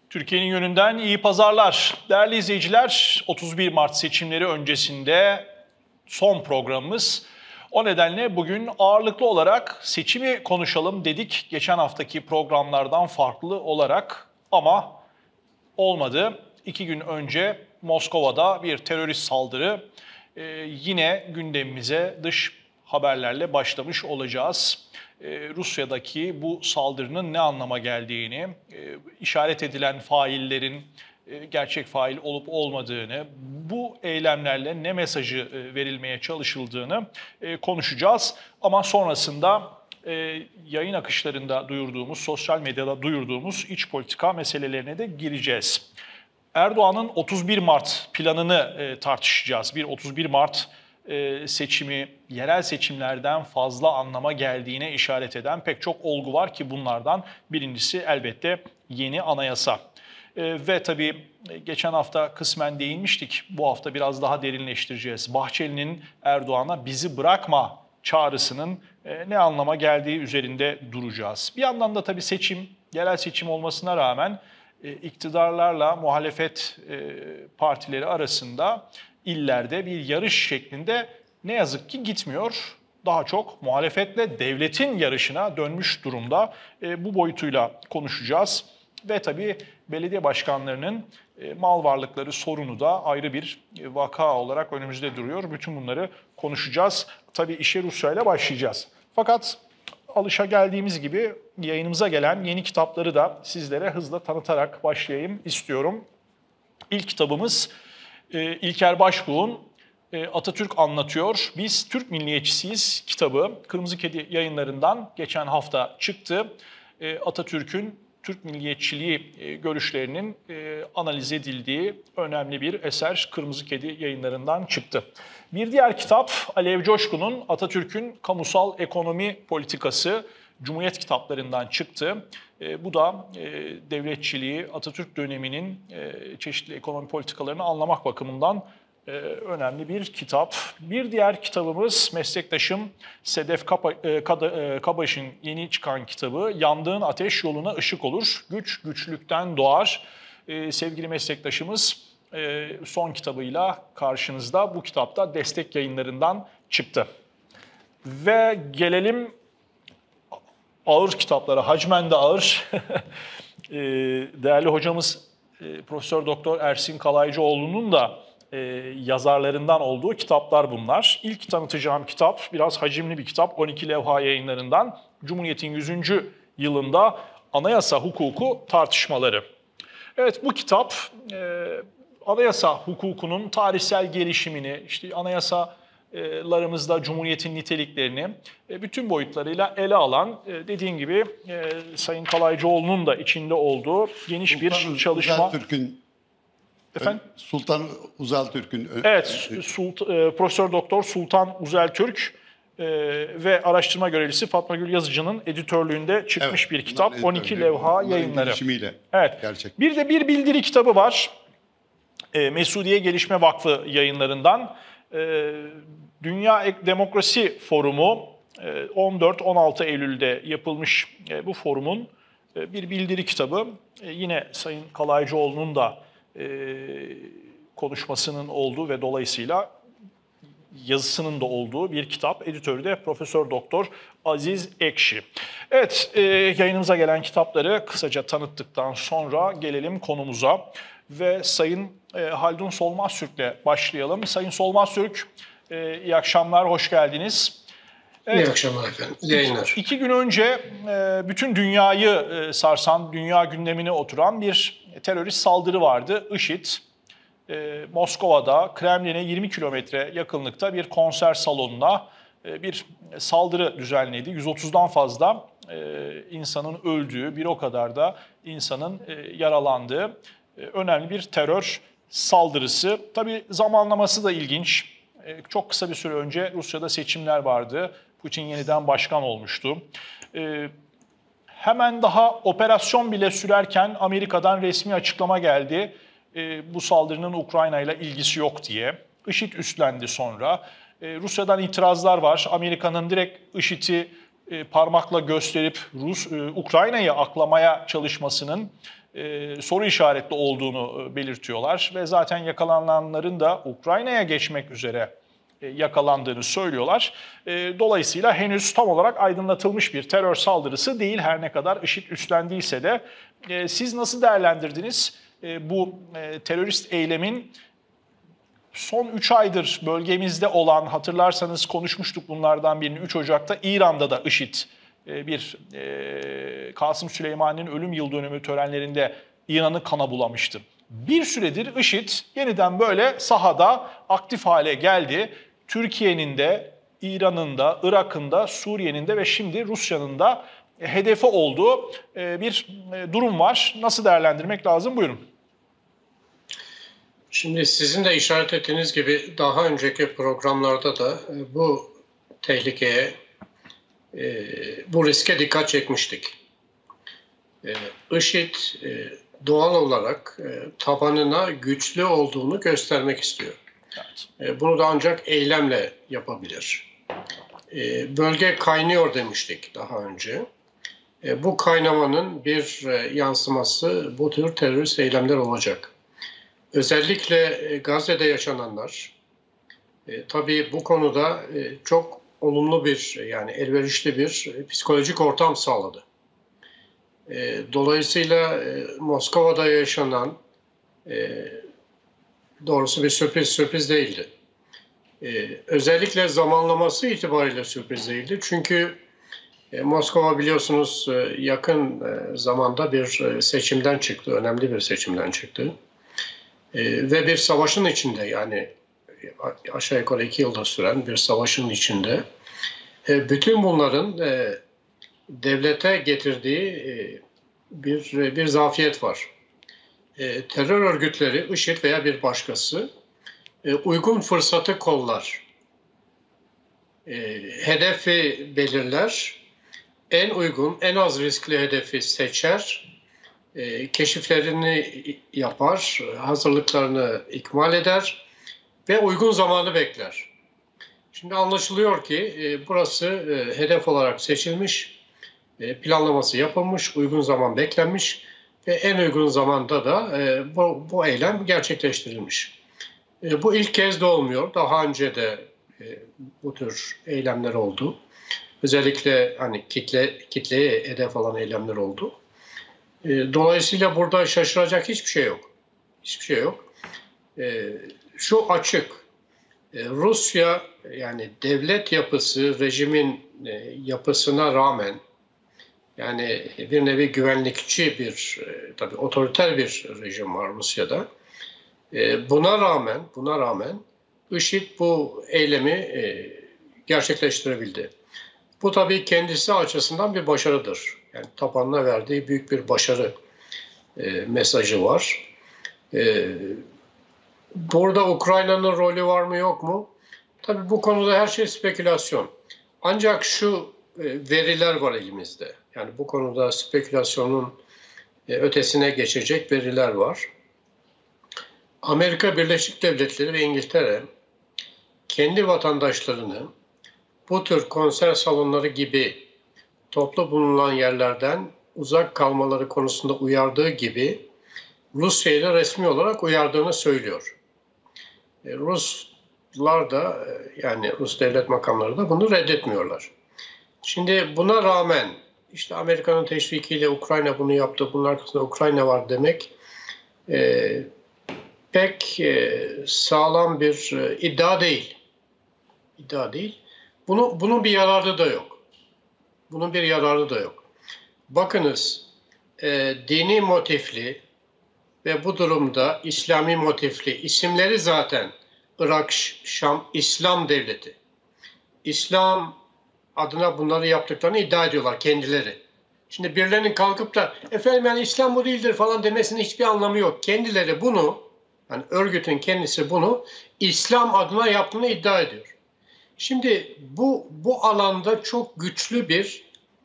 Türkiye'nin yönünden iyi pazarlar. Değerli izleyiciler, 31 Mart seçimleri öncesinde son programımız. O nedenle bugün ağırlıklı olarak seçimi konuşalım dedik. Geçen haftaki programlardan farklı olarak ama olmadı. 2 gün önce Moskova'da bir terörist saldırı. Yine gündemimize dış haberlerle başlamış olacağız. Rusya'daki bu saldırının ne anlama geldiğini, işaret edilen faillerin gerçek fail olup olmadığını, bu eylemlerle ne mesajı verilmeye çalışıldığını konuşacağız. Ama sonrasında yayın akışlarında duyurduğumuz, sosyal medyada duyurduğumuz iç politika meselelerine de gireceğiz. Erdoğan'ın 31 Mart planını tartışacağız. Bir 31 Mart seçimi, yerel seçimlerden fazla anlama geldiğine işaret eden pek çok olgu var ki bunlardan birincisi elbette yeni anayasa. Ve tabii geçen hafta kısmen değinmiştik, bu hafta biraz daha derinleştireceğiz. Bahçeli'nin Erdoğan'a bizi bırakma çağrısının ne anlama geldiği üzerinde duracağız. Bir yandan da tabii seçim, yerel seçim olmasına rağmen iktidarlarla muhalefet partileri arasında illerde bir yarış şeklinde ne yazık ki gitmiyor. Daha çok muhalefetle devletin yarışına dönmüş durumda. Bu boyutuyla konuşacağız. Ve tabii belediye başkanlarının mal varlıkları sorunu da ayrı bir vaka olarak önümüzde duruyor. Bütün bunları konuşacağız. Tabii işe Rusya ile başlayacağız. Fakat alışageldiğimiz gibi yayınımıza gelen yeni kitapları da sizlere hızla tanıtarak başlayayım istiyorum. İlk kitabımız İlker Başbuğ'un Atatürk Anlatıyor, Biz Türk Milliyetçisiyiz kitabı. Kırmızı Kedi yayınlarından geçen hafta çıktı. Atatürk'ün Türk milliyetçiliği görüşlerinin analiz edildiği önemli bir eser Kırmızı Kedi yayınlarından çıktı. Bir diğer kitap Alev Coşkun'un Atatürk'ün Kamusal Ekonomi Politikası Cumhuriyet kitaplarından çıktı. Bu da devletçiliği, Atatürk döneminin çeşitli ekonomi politikalarını anlamak bakımından önemli bir kitap. Bir diğer kitabımız meslektaşım Sedef Kabaş'ın yeni çıkan kitabı Yandığın Ateş Yoluna Işık Olur, Güç Güçlükten Doğar. Sevgili meslektaşımız son kitabıyla karşınızda. Bu kitapta Destek Yayınlarından çıktı. Ve gelelim ağır kitaplara, hacmen de ağır. Değerli hocamız Profesör Doktor Ersin Kalaycıoğlu'nun da yazarlarından olduğu kitaplar bunlar. İlk tanıtacağım kitap biraz hacimli bir kitap. 12 Levha Yayınlarından Cumhuriyet'in 100. yılında anayasa hukuku tartışmaları. Evet, bu kitap anayasa hukukunun tarihsel gelişimini, işte anayasalarımızda Cumhuriyet'in niteliklerini bütün boyutlarıyla ele alan, dediğim gibi Sayın Kalaycıoğlu'nun da içinde olduğu geniş bir çalışma. Efendim? Sultan Uzaltürk'ün... Evet, Profesör Doktor Sultan Uzeltürk ve araştırma görevlisi Fatma Gül Yazıcı'nın editörlüğünde çıkmış bir kitap. 12 Levha Yayınları. Evet. Gerçekten. Bir de bir bildiri kitabı var. Mesudiye Gelişme Vakfı yayınlarından. Dünya Demokrasi Forumu 14-16 Eylül'de yapılmış bu forumun bir bildiri kitabı. Yine Sayın Kalaycıoğlu'nun da konuşmasının olduğu ve dolayısıyla yazısının da olduğu bir kitap. Editörü de Profesör Doktor Aziz Ekşi. Evet, yayınımıza gelen kitapları kısaca tanıttıktan sonra gelelim konumuza. Ve Sayın Haldun Solmaztürk'le başlayalım. Sayın Solmaztürk, iyi akşamlar, hoş geldiniz. Evet, iyi akşamlar efendim, iyi yayınlar. 2 gün önce bütün dünyayı sarsan, dünya gündemine oturan bir terörist saldırı vardı. IŞİD, Moskova'da Kremlin'e 20 kilometre yakınlıkta bir konser salonuna bir saldırı düzenledi. 130'dan fazla insanın öldüğü, bir o kadar da insanın yaralandığı önemli bir terör saldırısı. Tabii zamanlaması da ilginç. Çok kısa bir süre önce Rusya'da seçimler vardı. Putin yeniden başkan olmuştu. Hemen daha operasyon bile sürerken Amerika'dan resmi açıklama geldi. Bu saldırının Ukrayna ile ilgisi yok diye. IŞİD üstlendi sonra. Rusya'dan itirazlar var. Amerika'nın direkt IŞİD'i parmakla gösterip Ukrayna'yı aklamaya çalışmasının soru işaretli olduğunu belirtiyorlar ve zaten yakalananların da Ukrayna'ya geçmek üzere yakalandığını söylüyorlar. Dolayısıyla henüz tam olarak aydınlatılmış bir terör saldırısı değil, her ne kadar IŞİD üstlendiyse de. Siz nasıl değerlendirdiniz bu terörist eylemin son 3 aydır bölgemizde olan, hatırlarsanız konuşmuştuk bunlardan birini, 3 Ocak'ta İran'da da IŞİD bir Kasım Süleyman'ın ölüm yıl dönümü törenlerinde İran'ı kana bulamıştı. Bir süredir IŞİD yeniden böyle sahada aktif hale geldi. Türkiye'nin de, İran'ın da, Irak'ın da, Suriye'nin de ve şimdi Rusya'nın da hedefi olduğu bir durum var. Nasıl değerlendirmek lazım? Buyurun. Şimdi sizin de işaret ettiğiniz gibi daha önceki programlarda da bu tehlikeye, bu riske dikkat çekmiştik. IŞİD doğal olarak tabanına güçlü olduğunu göstermek istiyor. Evet. Bunu da ancak eylemle yapabilir. Bölge kaynıyor demiştik daha önce. Bu kaynamanın bir yansıması bu tür terörist eylemler olacak. Özellikle Gazze'de yaşananlar tabii bu konuda çok olumlu bir, yani elverişli bir psikolojik ortam sağladı. Dolayısıyla Moskova'da yaşanan doğrusu bir sürpriz değildi. Özellikle zamanlaması itibariyle sürpriz değildi. Çünkü Moskova biliyorsunuz yakın zamanda bir seçimden çıktı, önemli bir seçimden çıktı. Ve bir savaşın içinde, yani aşağı yukarı 2 yılda süren bir savaşın içinde bütün bunların devlete getirdiği bir zafiyet var. Terör örgütleri, IŞİD veya bir başkası uygun fırsatı kollar. Hedefi belirler, en uygun, en az riskli hedefi seçer, keşiflerini yapar, hazırlıklarını ikmal eder ve uygun zamanı bekler. Şimdi anlaşılıyor ki burası hedef olarak seçilmiş, planlaması yapılmış, uygun zaman beklenmiş ve en uygun zamanda da bu eylem gerçekleştirilmiş. Bu ilk kez de olmuyor. Daha önce de bu tür eylemler oldu. Özellikle hani kitleye hedef alan eylemler oldu. Dolayısıyla burada şaşıracak hiçbir şey yok. Hiçbir şey yok. Şu açık. Rusya, yani devlet yapısı, rejimin yapısına rağmen, yani bir nevi güvenlikçi bir, tabii otoriter bir rejim var Rusya'da. Buna rağmen IŞİD bu eylemi gerçekleştirebildi. Bu tabii kendisi açısından bir başarıdır. Yani tabanına verdiği büyük bir başarı mesajı var. Burada Ukrayna'nın rolü var mı yok mu? Tabii bu konuda her şey spekülasyon. Ancak şu veriler var elimizde. Yani bu konuda spekülasyonun ötesine geçecek veriler var. Amerika Birleşik Devletleri ve İngiltere kendi vatandaşlarını bu tür konser salonları gibi toplu bulunan yerlerden uzak kalmaları konusunda uyardığı gibi Rusya'yı da resmi olarak uyardığını söylüyor. Ruslar da, yani Rus devlet makamları da bunu reddetmiyorlar. Şimdi buna rağmen işte Amerika'nın teşvikiyle Ukrayna bunu yaptı, bunun arkasında Ukrayna var demek pek sağlam bir iddia değil. Bunun bir yararı da yok. Bakınız, dini motifli ve bu durumda İslami motifli isimleri zaten Irak, Şam, İslam Devleti. İslam adına bunları yaptıklarını iddia ediyorlar kendileri. Şimdi birilerinin kalkıp da efendim yani İslam bu değildir falan demesinin hiçbir anlamı yok. Kendileri bunu, yani örgütün kendisi bunu İslam adına yaptığını iddia ediyor. Şimdi bu alanda çok güçlü bir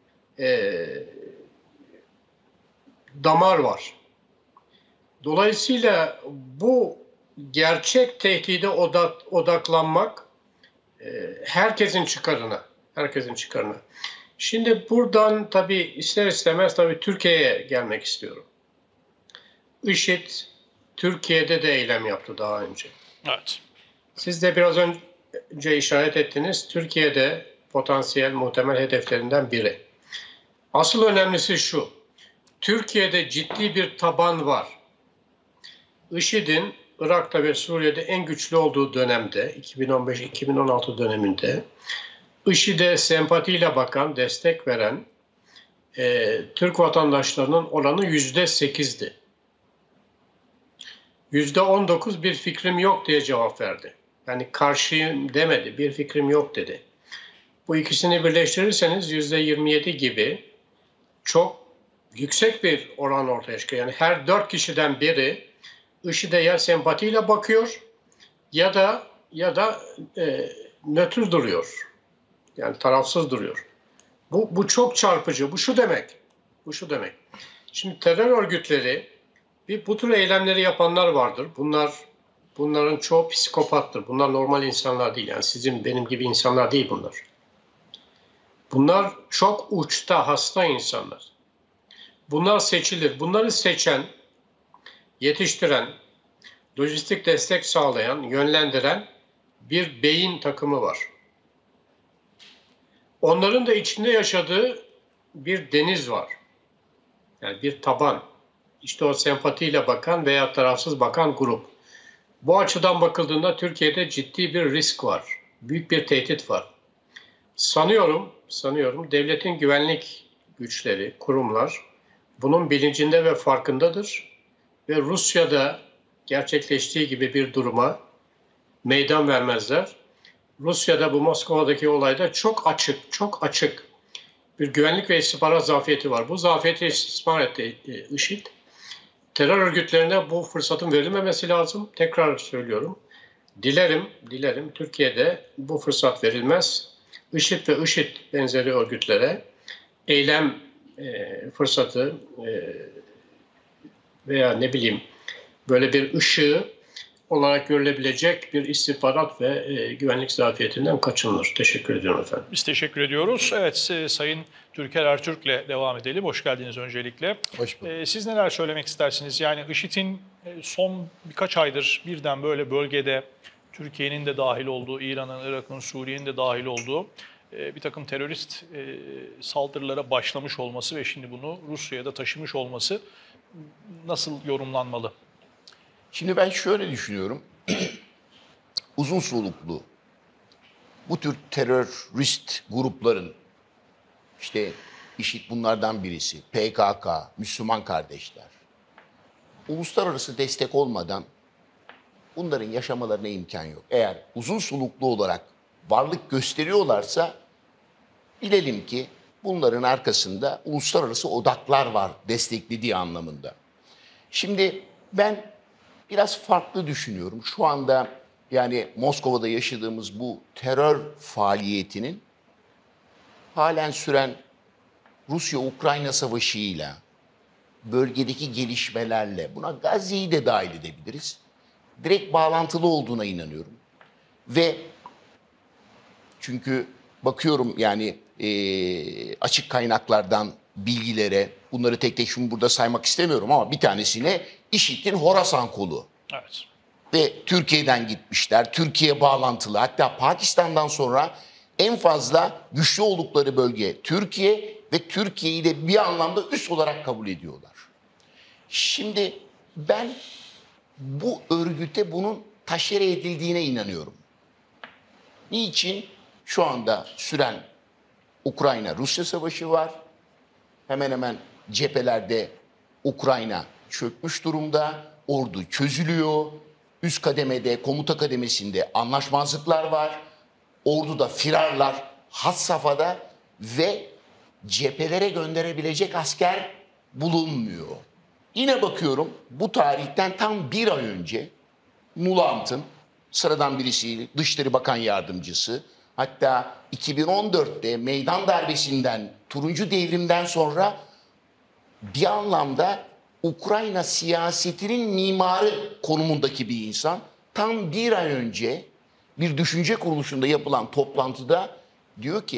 damar var. Dolayısıyla bu gerçek tehdide odaklanmak herkesin çıkarına. Şimdi buradan tabii ister istemez tabii Türkiye'ye gelmek istiyorum. IŞİD Türkiye'de de eylem yaptı daha önce. Evet. Siz de biraz önce işaret ettiniz. Türkiye'de potansiyel muhtemel hedeflerinden biri. Asıl önemlisi şu. Türkiye'de ciddi bir taban var. IŞİD'in Irak'ta ve Suriye'de en güçlü olduğu dönemde, 2015-2016 döneminde IŞİD'e sempatiyle bakan, destek veren Türk vatandaşlarının oranı %8'di. %19 bir fikrim yok diye cevap verdi. Yani karşıyım demedi, bir fikrim yok dedi. Bu ikisini birleştirirseniz %27 gibi çok yüksek bir oran ortaya çıkıyor. Yani her 4 kişiden biri IŞİD'e ya sempatiyle bakıyor ya da nötr duruyor. Yani tarafsız duruyor. Bu çok çarpıcı. Bu şu demek. Bu şu demek. Şimdi terör örgütleri bu tür eylemleri yapanlar vardır. Bunların çoğu psikopattır. Bunlar normal insanlar değil. Yani sizin benim gibi insanlar değil bunlar. Bunlar çok uçta hasta insanlar. Bunlar seçilir. Bunları seçen, yetiştiren, lojistik destek sağlayan, yönlendiren bir beyin takımı var. Onların da içinde yaşadığı bir deniz var. Yani bir taban. İşte o sempatiyle bakan veya tarafsız bakan grup. Bu açıdan bakıldığında Türkiye'de ciddi bir risk var. Büyük bir tehdit var. Sanıyorum devletin güvenlik güçleri, kurumlar bunun bilincinde ve farkındadır. Ve Rusya'da gerçekleştiği gibi bir duruma meydan vermezler. Rusya'da bu Moskova'daki olayda çok açık bir güvenlik ve istihbarat zafiyeti var. Bu zafiyeti istismar etti IŞİD. Terör örgütlerine bu fırsatın verilmemesi lazım. Tekrar söylüyorum. Dilerim Türkiye'de bu fırsat verilmez. IŞİD ve IŞİD benzeri örgütlere eylem fırsatı veya ne bileyim böyle bir ışığı olarak görülebilecek bir istihbarat ve güvenlik zafiyetinden kaçınılır. Teşekkür ediyorum efendim. Biz teşekkür ediyoruz. Evet, Sayın Türker Ertürk'le devam edelim. Hoş geldiniz öncelikle. Hoş bulduk. Siz neler söylemek istersiniz? Yani IŞİD'in son birkaç aydır birden böyle bölgede Türkiye'nin de dahil olduğu, İran'ın, Irak'ın, Suriye'nin de dahil olduğu bir takım terörist saldırılara başlamış olması ve şimdi bunu Rusya'ya da taşımış olması nasıl yorumlanmalı? Şimdi ben şöyle düşünüyorum. Uzun soluklu bu tür terörist grupların, işte IŞİD bunlardan birisi, PKK, Müslüman kardeşler, uluslararası destek olmadan bunların yaşamalarına imkan yok. Eğer uzun soluklu olarak varlık gösteriyorlarsa bilelim ki bunların arkasında uluslararası odaklar var desteklediği anlamında. Şimdi ben biraz farklı düşünüyorum. Şu anda yani Moskova'da yaşadığımız bu terör faaliyetinin halen süren Rusya-Ukrayna savaşıyla, bölgedeki gelişmelerle, buna Gazze'yi de dahil edebiliriz, direkt bağlantılı olduğuna inanıyorum. Ve çünkü bakıyorum yani açık kaynaklardan bilgilere, bunları tek tek şimdi burada saymak istemiyorum ama bir tanesine IŞİD'in Horasan kolu. Evet. Ve Türkiye'den gitmişler, Türkiye bağlantılı. Hatta Pakistan'dan sonra en fazla güçlü oldukları bölge Türkiye ve Türkiye'yi de bir anlamda üs olarak kabul ediyorlar. Şimdi ben bu örgüte bunun taşere edildiğine inanıyorum. Niçin? Şu anda süren Ukrayna-Rusya savaşı var. Hemen hemen cephelerde Ukrayna çökmüş durumda. Ordu çözülüyor. Üst kademede, komuta kademesinde anlaşmazlıklar var. Orduda firarlar had safhada ve cephelere gönderebilecek asker bulunmuyor. Yine bakıyorum bu tarihten tam bir ay önce Mulant'ın sıradan birisi, Dışişleri Bakan Yardımcısı, hatta 2014'te meydan darbesinden, Turuncu Devrim'den sonra bir anlamda Ukrayna siyasetinin mimarı konumundaki bir insan tam bir ay önce bir düşünce kuruluşunda yapılan toplantıda diyor ki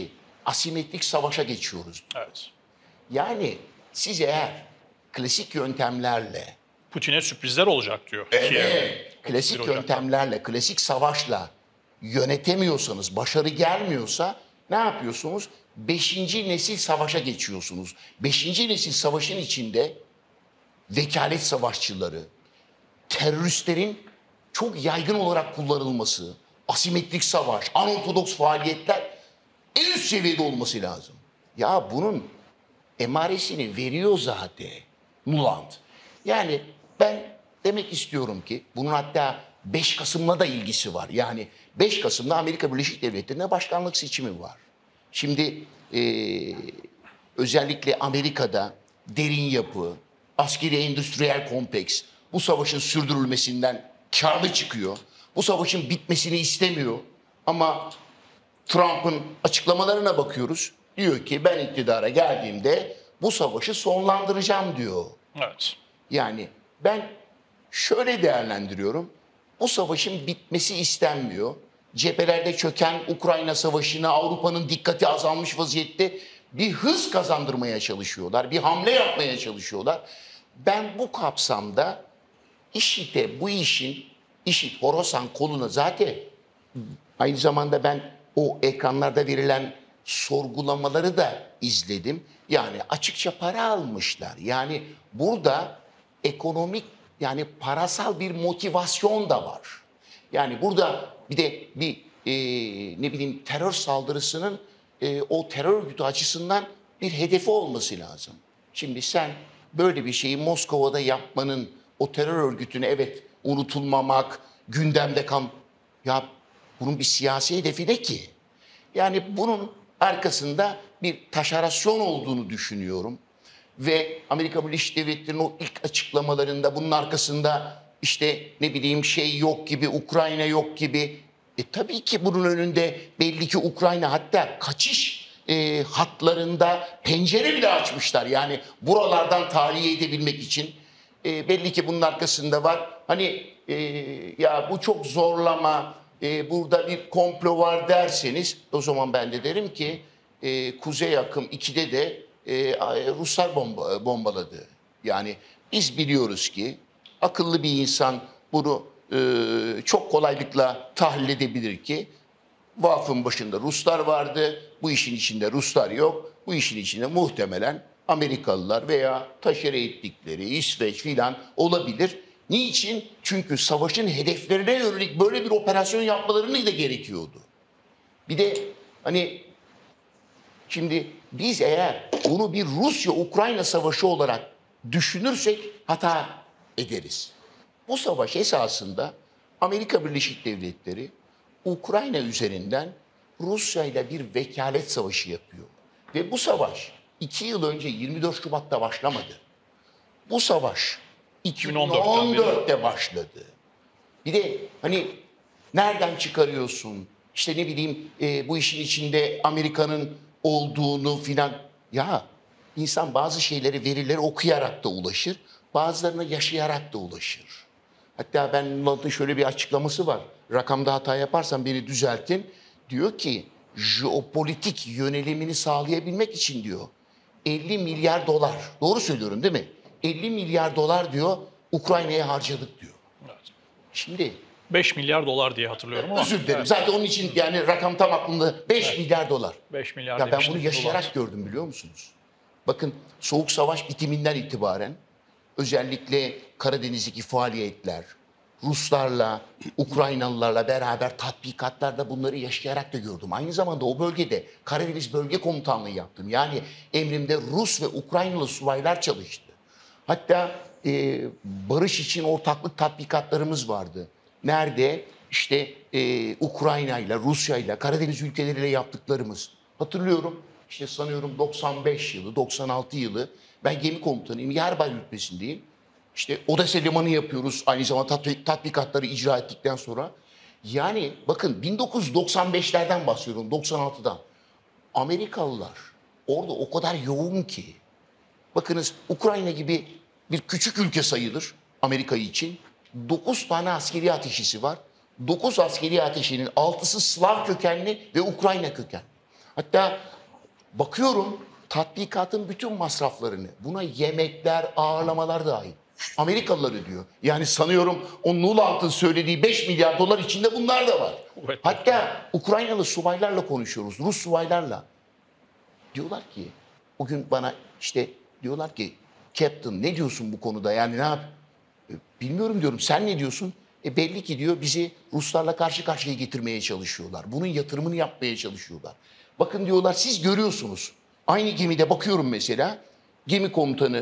asimetrik savaşa geçiyoruz. Evet. Yani siz eğer klasik yöntemlerle, Putin'e sürprizler olacak diyor. klasik 31 Ocak'ta. yöntemlerle, klasik savaşla yönetemiyorsanız, başarı gelmiyorsa ne yapıyorsunuz? Beşinci nesil savaşa geçiyorsunuz. Beşinci nesil savaşın içinde vekalet savaşçıları, teröristlerin çok yaygın olarak kullanılması, asimetrik savaş, anortodoks faaliyetler en üst seviyede olması lazım. Ya bunun emaresini veriyor zaten Nuland. Yani ben demek istiyorum ki bunun hatta 5 Kasım'la da ilgisi var. Yani 5 Kasım'da Amerika Birleşik Devletleri'nde başkanlık seçimi var. Şimdi özellikle Amerika'da derin yapı, askeri endüstriyel kompleks bu savaşın sürdürülmesinden karlı çıkıyor. Bu savaşın bitmesini istemiyor. Ama Trump'ın açıklamalarına bakıyoruz. Diyor ki ben iktidara geldiğimde bu savaşı sonlandıracağım diyor. Evet. Yani ben şöyle değerlendiriyorum. Bu savaşın bitmesi istenmiyor. Cephelerde çöken Ukrayna Savaşı'na Avrupa'nın dikkati azalmış vaziyette bir hız kazandırmaya çalışıyorlar. Bir hamle yapmaya çalışıyorlar. Ben bu kapsamda IŞİD'e bu IŞİD Horasan koluna zaten aynı zamanda ben o ekranlarda verilen sorgulamaları da izledim. Yani açıkça para almışlar. Yani burada ekonomik yani parasal bir motivasyon da var. Yani burada bir de bir ne bileyim terör saldırısının o terör örgütü açısından bir hedefi olması lazım. Şimdi sen böyle bir şeyi Moskova'da yapmanın o terör örgütünü evet unutulmamak, gündemde ya bunun bir siyasi hedefi ne ki? Yani bunun arkasında bir taşerasyon olduğunu düşünüyorum. Ve Amerika Birleşik Devletleri'nin o ilk açıklamalarında bunun arkasında işte ne bileyim şey yok gibi, Ukrayna yok gibi. Tabii ki bunun önünde belli ki Ukrayna hatta kaçış hatlarında pencere bile açmışlar. Yani buralardan tahliye edebilmek için belli ki bunun arkasında var. Hani ya bu çok zorlama, burada bir komplo var derseniz o zaman ben de derim ki Kuzey Akım 2'de de Ruslar bombaladı. Yani biz biliyoruz ki akıllı bir insan bunu çok kolaylıkla tahlil edebilir ki Vakfın başında Ruslar vardı, bu işin içinde Ruslar yok, bu işin içinde muhtemelen Amerikalılar veya taşere ettikleri İsveç filan olabilir. Niçin? Çünkü savaşın hedeflerine yönelik böyle bir operasyon yapmalarını da gerekiyordu. Bir de hani şimdi biz eğer bunu bir Rusya-Ukrayna savaşı olarak düşünürsek hata ederiz. Bu savaş esasında Amerika Birleşik Devletleri Ukrayna üzerinden Rusya ile bir vekalet savaşı yapıyor. Ve bu savaş 2 yıl önce 24 Şubat'ta başlamadı. Bu savaş 2014'te başladı. Bir de hani nereden çıkarıyorsun? İşte ne bileyim bu işin içinde Amerika'nın olduğunu filan. Ya insan bazı şeyleri, verileri okuyarak da ulaşır. Bazılarına yaşayarak da ulaşır. Hatta ben Nuland'ın şöyle bir açıklaması var. Rakamda hata yaparsam beni düzeltin. Diyor ki jeopolitik yönelimini sağlayabilmek için diyor 50 milyar dolar. Doğru söylüyorum değil mi? 50 milyar dolar diyor Ukrayna'ya harcadık diyor. Evet. Şimdi 5 milyar dolar diye hatırlıyorum ama. özür dilerim. Evet. Zaten onun için yani rakam tam aklımda. 5 milyar dolar. 5 milyar Ya ben demiştik, bunu yaşayarak gördüm biliyor musunuz? Bakın Soğuk Savaş bitiminden itibaren özellikle Karadeniz'deki faaliyetler, Ruslarla, Ukraynalılarla beraber tatbikatlarda bunları yaşayarak da gördüm. Aynı zamanda o bölgede Karadeniz Bölge Komutanlığı yaptım. Yani emrimde Rus ve Ukraynalı subaylar çalıştı. Hatta barış için ortaklık tatbikatlarımız vardı. Nerede? İşte Ukrayna ile, Rusya ile, Karadeniz ülkeleriyle yaptıklarımız. Hatırlıyorum işte sanıyorum 95 yılı, 96 yılı ben gemi komutanıyım, Yarbay rütbesindeyim. İşte Odessa Limanı yapıyoruz aynı zamanda tatbikatları icra ettikten sonra. Yani bakın 1995'lerden bahsediyorum, 96'dan. Amerikalılar orada o kadar yoğun ki. Bakınız Ukrayna gibi bir küçük ülke sayılır Amerika için. 9 tane askeri ateşisi var. 9 askeri ateşinin 6'sı Slav kökenli ve Ukrayna kökenli. Hatta Bakıyorum tatbikatın bütün masraflarını, buna yemekler, ağırlamalar dahil Amerikalılar ödüyor. Yani sanıyorum o Nuland'ın söylediği 5 milyar dolar içinde bunlar da var. Evet. Hatta Ukraynalı subaylarla konuşuyoruz, Rus subaylarla. Diyorlar ki, bugün bana işte diyorlar ki, Captain ne diyorsun bu konuda, yani ne yap? Bilmiyorum diyorum, sen ne diyorsun? Belli ki diyor bizi Ruslarla karşı karşıya getirmeye çalışıyorlar. Bunun yatırımını yapmaya çalışıyorlar. Bakın diyorlar, siz görüyorsunuz. Aynı gemide bakıyorum mesela, gemi komutanı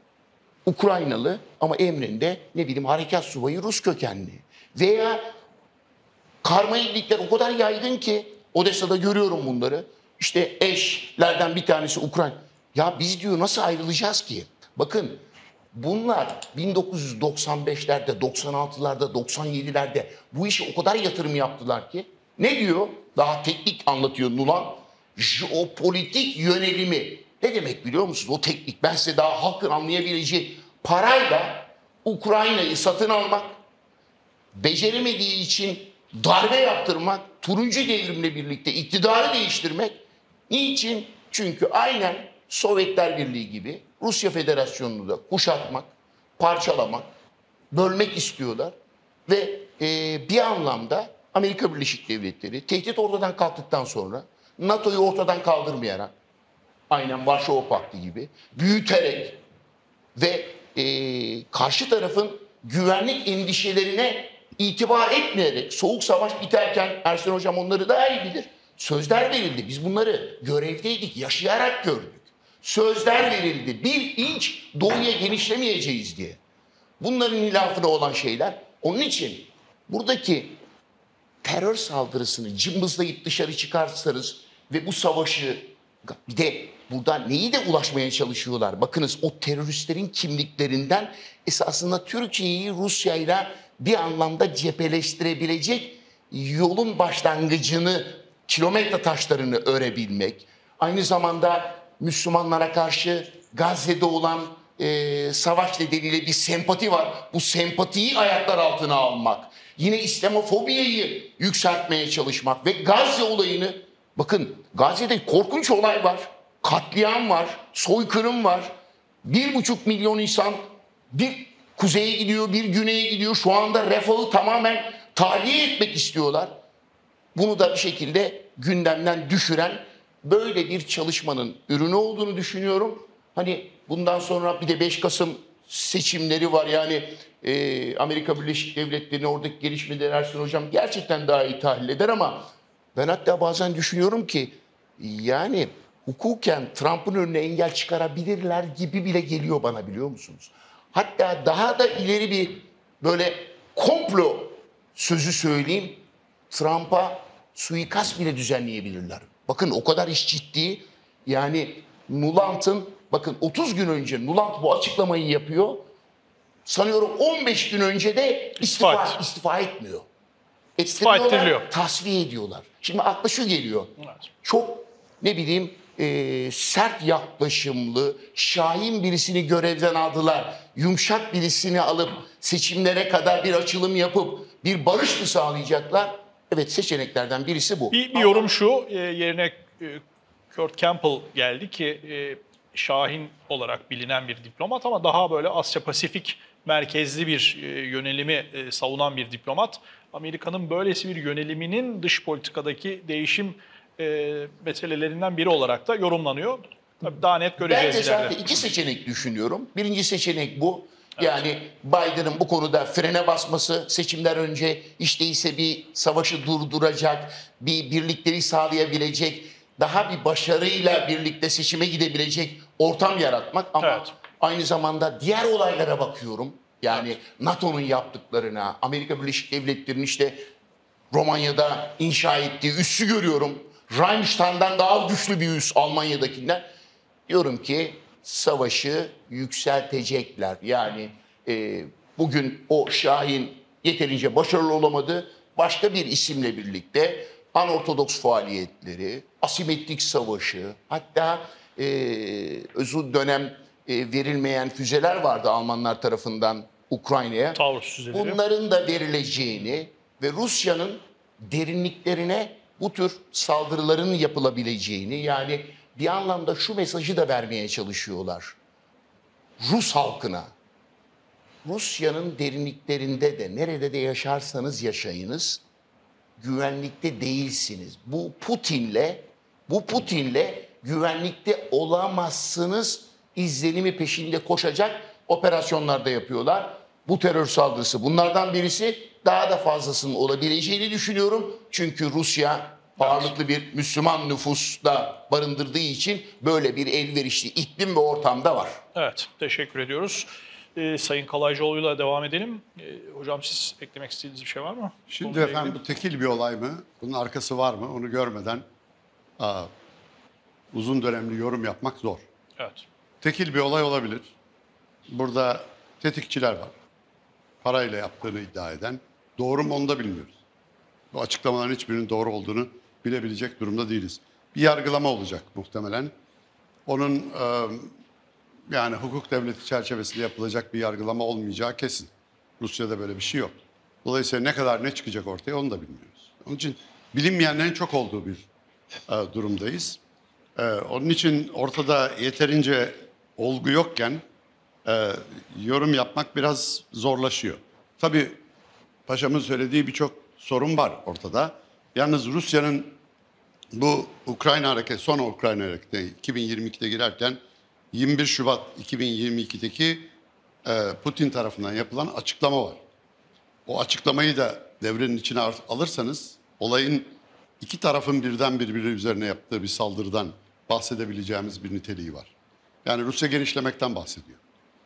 Ukraynalı ama emrinde ne bileyim harekat subayı Rus kökenli. Veya karma evlilikler o kadar yaygın ki Odessa'da görüyorum bunları. İşte eşlerden bir tanesi Ukrayna. Ya biz diyor nasıl ayrılacağız ki? Bakın bunlar 1995'lerde, 96'larda, 97'lerde bu işe o kadar yatırım yaptılar ki. Ne diyor? Daha teknik anlatıyor Nuland. Jeopolitik yönelimi. Ne demek biliyor musunuz? O teknik. Ben size daha halkın anlayabileceği parayla Ukrayna'yı satın almak, beceremediği için darbe yaptırmak, turuncu devrimle birlikte iktidarı değiştirmek. Niçin? Çünkü aynen Sovyetler Birliği gibi Rusya Federasyonu'nu da kuşatmak, parçalamak, bölmek istiyorlar. Ve bir anlamda Amerika Birleşik Devletleri tehdit ortadan kalktıktan sonra NATO'yu ortadan kaldırmayarak, aynen Varşova Paktı gibi büyüterek ve karşı tarafın güvenlik endişelerine itibar etmeyerek, soğuk savaş biterken Ersin Hocam onları daha iyi bilir. Sözler verildi. Biz bunları görevdeydik, yaşayarak gördük. Sözler verildi. 1 inç doğuya genişlemeyeceğiz diye. Bunların hilafına olan şeyler. Onun için buradaki terör saldırısını cımbızlayıp dışarı çıkarsanız ve bu savaşı, bir de burada neyi de ulaşmaya çalışıyorlar. Bakınız o teröristlerin kimliklerinden esasında Türkiye'yi Rusya'yla bir anlamda cepheleştirebilecek yolun başlangıcını, kilometre taşlarını örebilmek. Aynı zamanda Müslümanlara karşı Gazze'de olan savaş nedeniyle bir sempati var. Bu sempatiyi ayaklar altına almak. Yine İslamofobiyeyi yükseltmeye çalışmak ve Gazze olayını, bakın Gazze'de korkunç olay var. Katliam var, soykırım var. 1,5 milyon insan bir kuzeye gidiyor, bir güneye gidiyor. Şu anda refahı tamamen tahliye etmek istiyorlar. Bunu da bir şekilde gündemden düşüren böyle bir çalışmanın ürünü olduğunu düşünüyorum. Hani bundan sonra bir de 5 Kasım seçimleri var. Yani Amerika Birleşik Devletleri'nin oradaki gelişmeleri Ersin Hocam gerçekten daha iyi tahlil eder ama ben hatta bazen düşünüyorum ki yani hukuken Trump'ın önüne engel çıkarabilirler gibi bile geliyor bana, biliyor musunuz? Hatta daha da ileri bir böyle komplo sözü söyleyeyim. Trump'a suikast bile düzenleyebilirler. Bakın o kadar iş ciddi. Yani Nuland'ın, bakın 30 gün önce Nuland bu açıklamayı yapıyor. Sanıyorum 15 gün önce de istifa etmiyor. İstifa ettiriliyor. Tasfiye ediyorlar. Şimdi akla şu geliyor. Evet. Çok ne bileyim sert yaklaşımlı, şahin birisini görevden aldılar. Yumuşak birisini alıp seçimlere kadar bir açılım yapıp bir barış mı sağlayacaklar? Evet, seçeneklerden birisi bu. Bir yorum şu, yerine Kurt Campbell geldi ki Şahin olarak bilinen bir diplomat ama daha böyle Asya-Pasifik merkezli bir yönelimi savunan bir diplomat. Amerika'nın böylesi bir yöneliminin dış politikadaki değişim meselelerinden biri olarak da yorumlanıyor. Tabii daha net göreceğiz Ben de ileride. zaten 2 seçenek düşünüyorum. Birinci seçenek bu. Yani Biden'ın bu konuda frene basması, seçimler önce hiç değilse bir savaşı durduracak, bir birlikleri sağlayabilecek, daha bir başarıyla birlikte seçime gidebilecek ortam yaratmak. Ama Evet. aynı zamanda diğer olaylara bakıyorum. Yani NATO'nun yaptıklarına, Amerika Birleşik Devletleri'nin işte Romanya'da inşa ettiği üssü görüyorum. Rheinstein'dan daha güçlü bir üs Almanya'dakinden. Diyorum ki savaşı yükseltecekler. Yani bugün o Şahin yeterince başarılı olamadı. Başka bir isimle birlikte anortodoks faaliyetleri, asimetrik savaşı, hatta özür dönem verilmeyen füzeler vardı Almanlar tarafından Ukrayna'ya. Taurus füzeleri. Bunların da verileceğini ve Rusya'nın derinliklerine bu tür saldırıların yapılabileceğini, yani bir anlamda şu mesajı da vermeye çalışıyorlar. Rus halkına, Rusya'nın derinliklerinde de nerede de yaşarsanız yaşayınız, güvenlikte değilsiniz. Bu Putin'le güvenlikte olamazsınız izlenimi peşinde koşacak operasyonlarda yapıyorlar. Bu terör saldırısı bunlardan birisi, daha da fazlasının olabileceğini düşünüyorum. Çünkü Rusya ağırlıklı bir Müslüman nüfusta barındırdığı için böyle bir elverişli iklim ve ortamda var. Evet, teşekkür ediyoruz. Sayın Kalaycıoğlu'yla devam edelim. Hocam siz eklemek istediğiniz bir şey var mı? Şimdi Konuyla efendim ilgili. bu tekil bir olay mı? Bunun arkası var mı? Onu görmeden uzun dönemli yorum yapmak zor. Evet. Tekil bir olay olabilir. Burada tetikçiler var. Parayla yaptığını iddia eden. Doğru mu onu da bilmiyoruz. Bu açıklamaların hiçbirinin doğru olduğunu bilebilecek durumda değiliz. Bir yargılama olacak muhtemelen. Onun yani hukuk devleti çerçevesinde yapılacak bir yargılama olmayacağı kesin. Rusya'da böyle bir şey yok. Dolayısıyla ne kadar ne çıkacak ortaya onu da bilmiyoruz. Onun için bilinmeyenlerin çok olduğu bir durumdayız. Onun için ortada yeterince olgu yokken yorum yapmak biraz zorlaşıyor. Tabii Paşamın söylediği birçok sorun var ortada. Yalnız Rusya'nın bu Ukrayna hareketi, son Ukrayna hareketi 2022'de girerken 21 Şubat 2022'deki Putin tarafından yapılan açıklama var. O açıklamayı da devrenin içine alırsanız olayın iki tarafın birden birbiri üzerine yaptığı bir saldırıdan bahsedebileceğimiz bir niteliği var. Yani Rusya genişlemekten bahsediyor.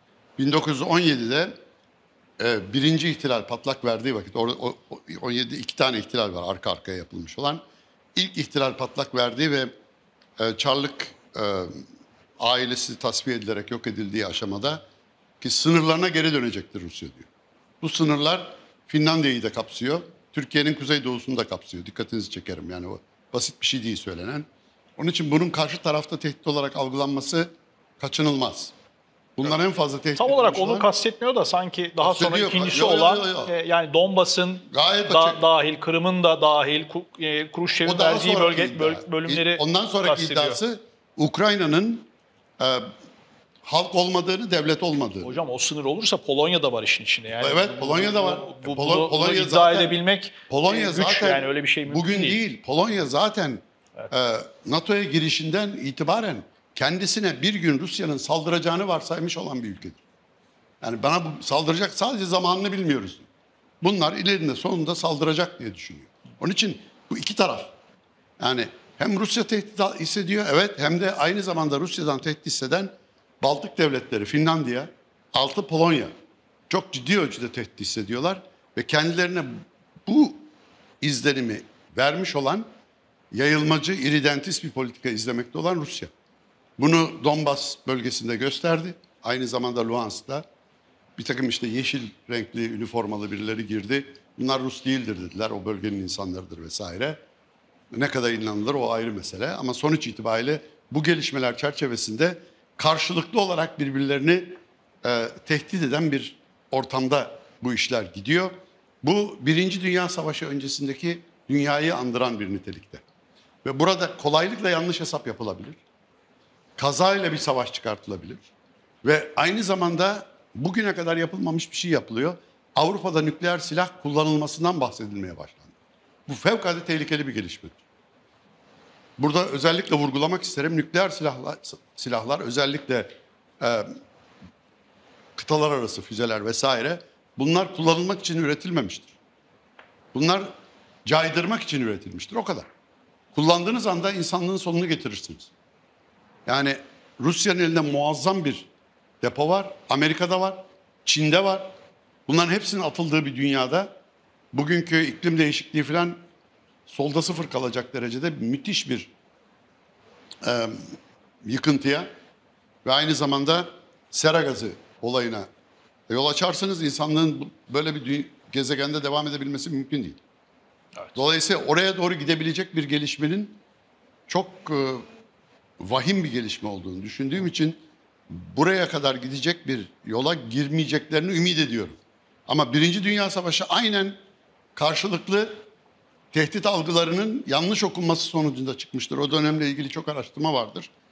1917'de birinci ihtilal patlak verdiği vakit, 17'de iki tane ihtilal var arka arkaya yapılmış olan. İlk ihtilal patlak verdiği ve Çarlık ailesi tasfiye edilerek yok edildiği aşamada ki sınırlarına geri dönecektir Rusya diyor. Bu sınırlar Finlandiya'yı da kapsıyor, Türkiye'nin kuzeydoğusunu da kapsıyor. Dikkatinizi çekerim, yani o basit bir şey değil söylenen. Onun için bunun karşı tarafta tehdit olarak algılanması kaçınılmaz. Bunlar en fazla tehdit Tam olarak edilmiş onu olan- kastetmiyor da sanki daha sonra Kastediyor. ikincisi Yo, yo, olan yo, yo. yani Donbas'ın Gayet da açık. dahil, Kırım'ın da dahil, Kruşçev'in O daha verdiği sonraki iddia. bölümleri Ondan sonraki kastediyor. iddiası Ukrayna'nın halk olmadığını, devlet olmadığını. Hocam o sınır olursa Polonya da var işin içinde. Yani Evet, Polonya'da var. Bunu Polonya iddia zaten- edebilmek Polonya güç, zaten yani öyle bir şey mümkün bugün değil. Polonya zaten NATO'ya girişinden itibaren kendisine bir gün Rusya'nın saldıracağını varsaymış olan bir ülkedir. Yani bana bu saldıracak, sadece zamanını bilmiyoruz. Bunlar ilerinde sonunda saldıracak diye düşünüyor. Onun için bu iki taraf. Yani hem Rusya tehdit hissediyor, evet, hem de aynı zamanda Rusya'dan tehdit hisseden Baltık devletleri, Finlandiya, altı Polonya çok ciddi ölçüde tehdit hissediyorlar ve kendilerine bu izlenimi vermiş olan yayılmacı, iridentist bir politika izlemekte olan Rusya. Bunu Donbas bölgesinde gösterdi. Aynı zamanda Luhansk'ta bir takım işte yeşil renkli üniformalı birileri girdi. Bunlar Rus değildir dediler, o bölgenin insanlarıdır vesaire. Ne kadar inanılır o ayrı mesele, ama sonuç itibariyle bu gelişmeler çerçevesinde karşılıklı olarak birbirlerini tehdit eden bir ortamda bu işler gidiyor. Bu Birinci Dünya Savaşı öncesindeki dünyayı andıran bir nitelikte. Ve burada kolaylıkla yanlış hesap yapılabilir. Kazayla bir savaş çıkartılabilir. Ve aynı zamanda bugüne kadar yapılmamış bir şey yapılıyor. Avrupa'da nükleer silah kullanılmasından bahsedilmeye başlandı. Bu fevkalade tehlikeli bir gelişmedir. Burada özellikle vurgulamak isterim, nükleer silahlar özellikle kıtalar arası füzeler vesaire, bunlar kullanılmak için üretilmemiştir. Bunlar caydırmak için üretilmiştir, o kadar. Kullandığınız anda insanlığın sonunu getirirsiniz. Yani Rusya'nın elinde muazzam bir depo var, Amerika'da var, Çin'de var. Bunların hepsinin atıldığı bir dünyada bugünkü iklim değişikliği falan solda sıfır kalacak derecede müthiş bir yıkıntıya ve aynı zamanda sera gazı olayına yol açarsanız insanlığın böyle bir gezegende devam edebilmesi mümkün değil. Evet. Dolayısıyla oraya doğru gidebilecek bir gelişmenin çok vahim bir gelişme olduğunu düşündüğüm için buraya kadar gidecek bir yola girmeyeceklerini ümit ediyorum. Ama Birinci Dünya Savaşı aynen karşılıklı tehdit algılarının yanlış okunması sonucunda çıkmıştır. O dönemle ilgili çok araştırma vardır.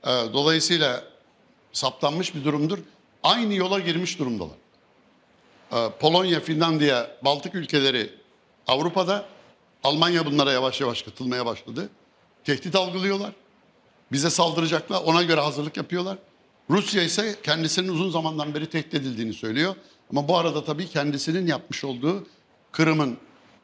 Dolayısıyla saptanmış bir durumdur. Aynı yola girmiş durumdalar. Polonya, Finlandiya, Baltık ülkeleri Avrupa'da, Almanya bunlara yavaş yavaş katılmaya başladı. Tehdit algılıyorlar. Bize saldıracaklar, ona göre hazırlık yapıyorlar. Rusya ise kendisinin uzun zamandan beri tehdit edildiğini söylüyor. Ama bu arada tabii kendisinin yapmış olduğu Kırım'ın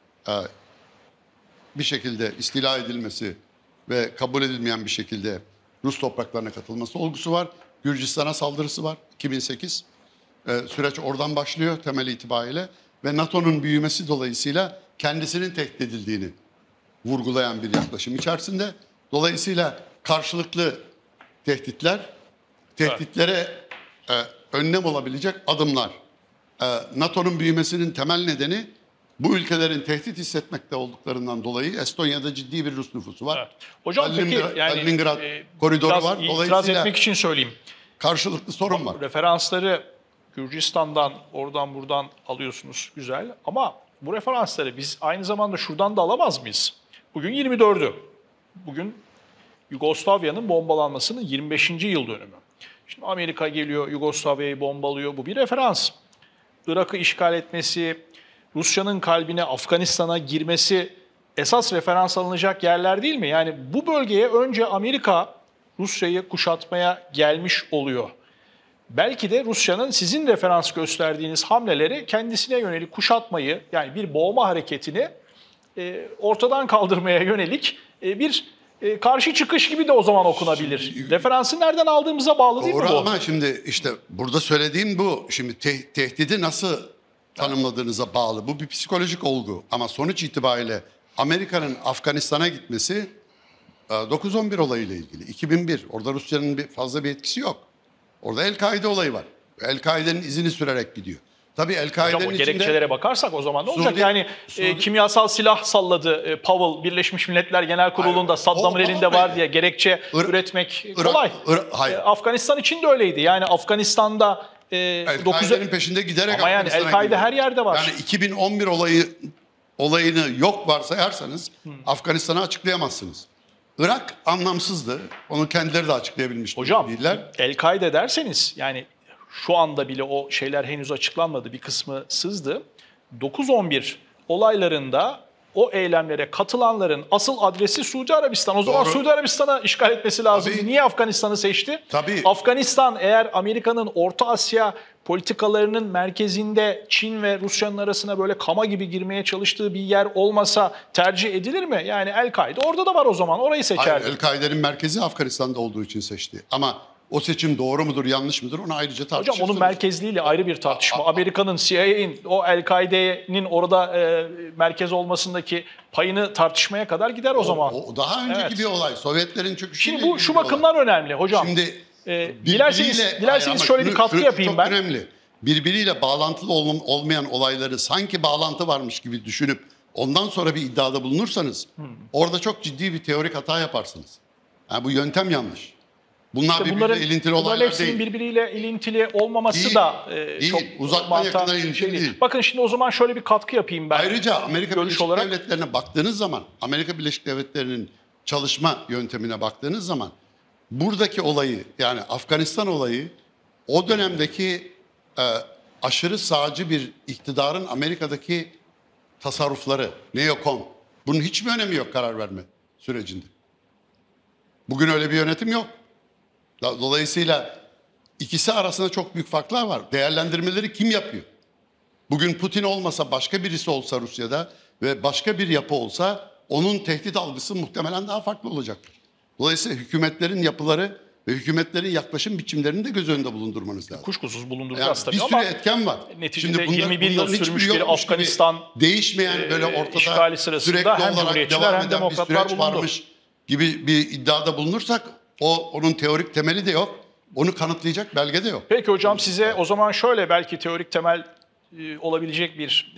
bir şekilde istila edilmesi ve kabul edilmeyen bir şekilde Rus topraklarına katılması olgusu var. Gürcistan'a saldırısı var 2008. Süreç oradan başlıyor temel itibariyle ve NATO'nun büyümesi dolayısıyla kendisinin tehdit edildiğini vurgulayan bir yaklaşım içerisinde. Dolayısıyla karşılıklı tehditlere önlem olabilecek adımlar. NATO'nun büyümesinin temel nedeni bu ülkelerin tehdit hissetmekte olduklarından dolayı Estonya'da ciddi bir Rus nüfusu var. Evet. Hocam peki yani Kaliningrad koridoru var. İtiraz etmek için söyleyeyim. Karşılıklı sorun var. Referansları Gürcistan'dan oradan buradan alıyorsunuz, güzel, ama bu referansları biz aynı zamanda şuradan da alamaz mıyız? Bugün 24'ü. Bugün Yugoslavya'nın bombalanmasının 25. yıl dönümü. Şimdi Amerika geliyor, Yugoslavya'yı bombalıyor. Bu bir referans. Irak'ı işgal etmesi, Rusya'nın kalbine, Afganistan'a girmesi esas referans alınacak yerler değil mi? Yani bu bölgeye önce Amerika Rusya'yı kuşatmaya gelmiş oluyor. Belki de Rusya'nın sizin referans gösterdiğiniz hamleleri kendisine yönelik kuşatmayı, yani bir boğma hareketini ortadan kaldırmaya yönelik bir karşı çıkış gibi de o zaman okunabilir. Referansı nereden aldığımıza bağlı değil mi bu? Doğru ama şimdi işte burada söylediğim bu. Şimdi tehdidi nasıl tanımladığınıza bağlı. Bu bir psikolojik olgu ama sonuç itibariyle Amerika'nın Afganistan'a gitmesi 9-11 olayıyla ilgili. 2001. Orada Rusya'nın fazla bir etkisi yok. Orada El-Kaide olayı var. El-Kaide'nin izini sürerek gidiyor. Tabii El-Kaide'nin Hocam o içinde... gerekçelere bakarsak o zaman ne olacak? Suudi- Yani Suudi- kimyasal silah salladı Powell Birleşmiş Milletler Genel Kurulu'nda, Saddam'ın elinde var diye gerekçe üretmek kolay. Hayır. Afganistan için de öyleydi. Yani Afganistan'da El-Kaide'nin peşinde giderek ama yani Afganistan'a El-Kaide gidiyor. her yerde var. Yani 2011 olayını yok varsayarsanız Afganistan'ı açıklayamazsınız. Irak anlamsızdı. Onu kendileri de açıklayabilmiş Hocam değiller. El-Kaide derseniz yani şu anda bile o şeyler henüz açıklanmadı. Bir kısmı sızdı. 9-11 olaylarında o eylemlere katılanların asıl adresi Suudi Arabistan. O zaman Doğru. Suudi Arabistan'a işgal etmesi lazım. Tabii. Niye Afganistan'ı seçti? Tabii. Afganistan eğer Amerika'nın Orta Asya politikalarının merkezinde Çin ve Rusya'nın arasına böyle kama gibi girmeye çalıştığı bir yer olmasa tercih edilir mi? Yani El-Kaide orada da var o zaman. Orayı Hayır, seçerdi. El-Kaide'nin merkezi Afganistan'da olduğu için seçti. Ama o seçim doğru mudur, yanlış mıdır onu ayrıca tartışırız. Hocam onun merkezliğiyle ayrı bir tartışma. Amerika'nın, CIA'nin, o El-Kaide'nin orada merkez olmasındaki payını tartışmaya kadar gider o zaman. O daha önceki Evet. bir olay. Sovyetlerin çöküşüyle Şimdi bu ilgili şu bir olay. bakımdan önemli hocam. Şimdi Dilerseniz şöyle bir katkı yapayım çok ben. önemli. Birbiriyle bağlantılı olmayan olayları sanki bağlantı varmış gibi düşünüp ondan sonra bir iddiada bulunursanız orada çok ciddi bir teorik hata yaparsınız. Yani bu yöntem yanlış. Bunlar İşte birbiriyle ilintili bunların olaylar hepsinin değil. birbiriyle ilintili olmaması Değil, da değil. çok Uzaktan mantıklı yakından bir ilintili değil. Bakın şimdi o zaman şöyle bir katkı yapayım ben. Ayrıca Amerika görüş Birleşik olarak. Devletleri'ne baktığınız zaman, Amerika Birleşik Devletleri'nin çalışma yöntemine baktığınız zaman buradaki olayı, yani Afganistan olayı o dönemdeki aşırı sağcı bir iktidarın Amerika'daki tasarrufları, neokon. Bunun hiçbir önemi yok karar verme sürecinde. Bugün öyle bir yönetim yok. Dolayısıyla ikisi arasında çok büyük farklar var. Değerlendirmeleri kim yapıyor? Bugün Putin olmasa, başka birisi olsa Rusya'da ve başka bir yapı olsa onun tehdit algısı muhtemelen daha farklı olacaktır. Dolayısıyla hükümetlerin yapıları ve hükümetlerin yaklaşım biçimlerini de göz önünde bulundurmanız lazım. Kuşkusuz bulunduracağız Yani tabii bir sürü ama etken var. neticede bunlar- 21 yıl bunların hiçbiri sürmüş bir yokmuş gibi Afganistan değişmeyen böyle ortada işgali sırasında sürekli hem olarak Cumhuriyetçiler devam hem eden bir Demokratlar süreç bulundu. varmış gibi bir iddiada bulunursak onun teorik temeli de yok. Onu kanıtlayacak belge de yok. Peki hocam size o zaman şöyle belki teorik temel olabilecek bir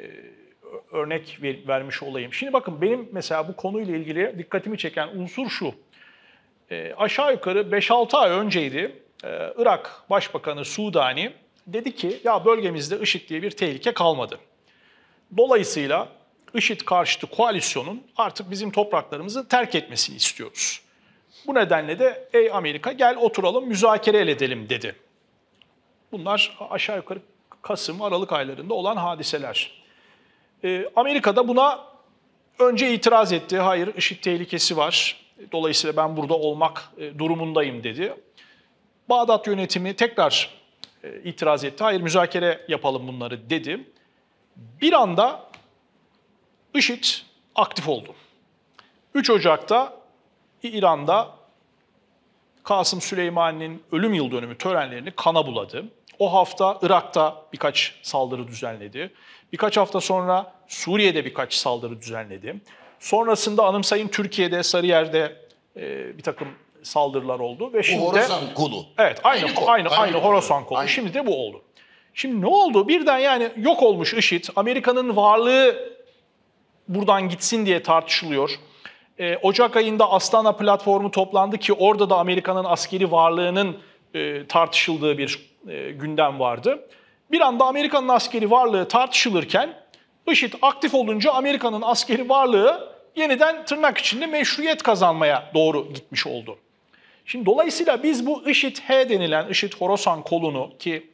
örnek vermiş olayım. Şimdi bakın benim mesela bu konuyla ilgili dikkatimi çeken unsur şu. Aşağı yukarı 5-6 ay önceydi. Irak Başbakanı Sudani dedi ki ya bölgemizde IŞİD diye bir tehlike kalmadı. Dolayısıyla IŞİD karşıtı koalisyonun artık bizim topraklarımızı terk etmesini istiyoruz. Bu nedenle de ey Amerika gel oturalım müzakere edelim dedi. Bunlar aşağı yukarı Kasım, Aralık aylarında olan hadiseler. Amerika da buna önce itiraz etti. Hayır, IŞİD tehlikesi var. Dolayısıyla ben burada olmak durumundayım dedi. Bağdat yönetimi tekrar itiraz etti. Hayır, müzakere yapalım bunları dedi. Bir anda IŞİD aktif oldu. 3 Ocak'ta İran'da Kasım Süleyman'ın ölüm yıl dönümü törenlerini kana buladı. O hafta Irak'ta birkaç saldırı düzenledi. Birkaç hafta sonra Suriye'de birkaç saldırı düzenledi. Sonrasında anımsayın Türkiye'de, Sarıyer'de bir takım saldırılar oldu. Ve şimdi Horasan kolu. Evet, aynı Horasan kolu. Aynı. Şimdi de bu oldu. Şimdi ne oldu? Birden yani yok olmuş IŞİD. Amerika'nın varlığı buradan gitsin diye tartışılıyor. Ocak ayında Astana platformu toplandı ki orada da Amerika'nın askeri varlığının tartışıldığı bir gündem vardı. Bir anda Amerika'nın askeri varlığı tartışılırken IŞİD aktif olunca Amerika'nın askeri varlığı yeniden tırnak içinde meşruiyet kazanmaya doğru gitmiş oldu. Şimdi dolayısıyla biz bu IŞİD-H denilen IŞİD Horasan kolunu ki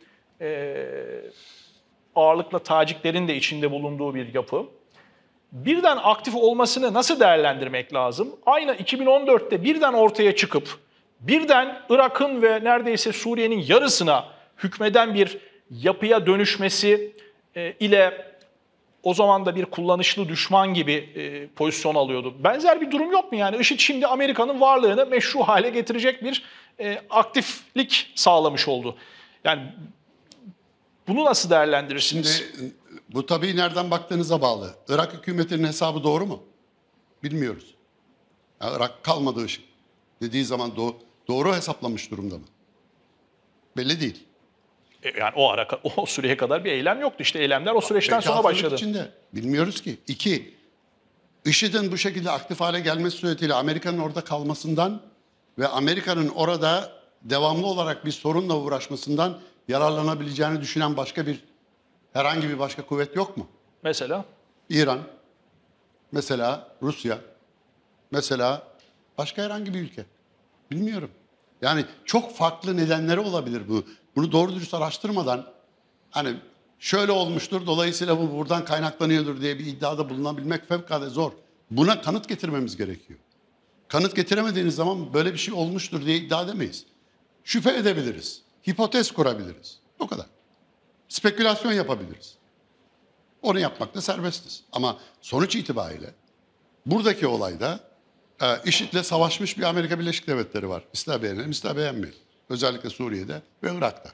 ağırlıkla Taciklerin de içinde bulunduğu bir yapı, birden aktif olmasını nasıl değerlendirmek lazım? Aynı 2014'te birden ortaya çıkıp birden Irak'ın ve neredeyse Suriye'nin yarısına hükmeden bir yapıya dönüşmesi ile o zaman da bir kullanışlı düşman gibi pozisyon alıyordu. Benzer bir durum yok mu? Yani IŞİD şimdi Amerika'nın varlığını meşru hale getirecek bir aktiflik sağlamış oldu. Yani bunu nasıl değerlendirirsiniz? Şimdi bu tabii nereden baktığınıza bağlı. Irak hükümetinin hesabı doğru mu? Bilmiyoruz. Yani Irak kalmadı IŞİD dediği zaman doğru hesaplamış durumda mı? Belli değil. Yani o süreye kadar bir eylem yoktu. İşte eylemler o süreçten Belki sonra hazırlık başladı. içinde. Bilmiyoruz ki. 2. IŞİD'in bu şekilde aktif hale gelmesi suretiyle Amerika'nın orada kalmasından ve Amerika'nın orada devamlı olarak bir sorunla uğraşmasından yararlanabileceğini düşünen herhangi bir başka kuvvet yok mu? Mesela? İran, mesela Rusya, mesela başka herhangi bir ülke. Bilmiyorum. Yani çok farklı nedenleri olabilir bu. Bunu doğru dürüst araştırmadan hani şöyle olmuştur dolayısıyla bu buradan kaynaklanıyordur diye bir iddiada bulunabilmek fevkalade zor. Buna kanıt getirmemiz gerekiyor. Kanıt getiremediğiniz zaman böyle bir şey olmuştur diye iddia edemeyiz. Şüphe edebiliriz. Hipotez kurabiliriz. O kadar. Spekülasyon yapabiliriz. Onu yapmakta serbestiz. Ama sonuç itibariyle buradaki olayda IŞİD'le savaşmış bir Amerika Birleşik Devletleri var. İster beğenelim ister beğenmeyelim. Özellikle Suriye'de ve Irak'ta.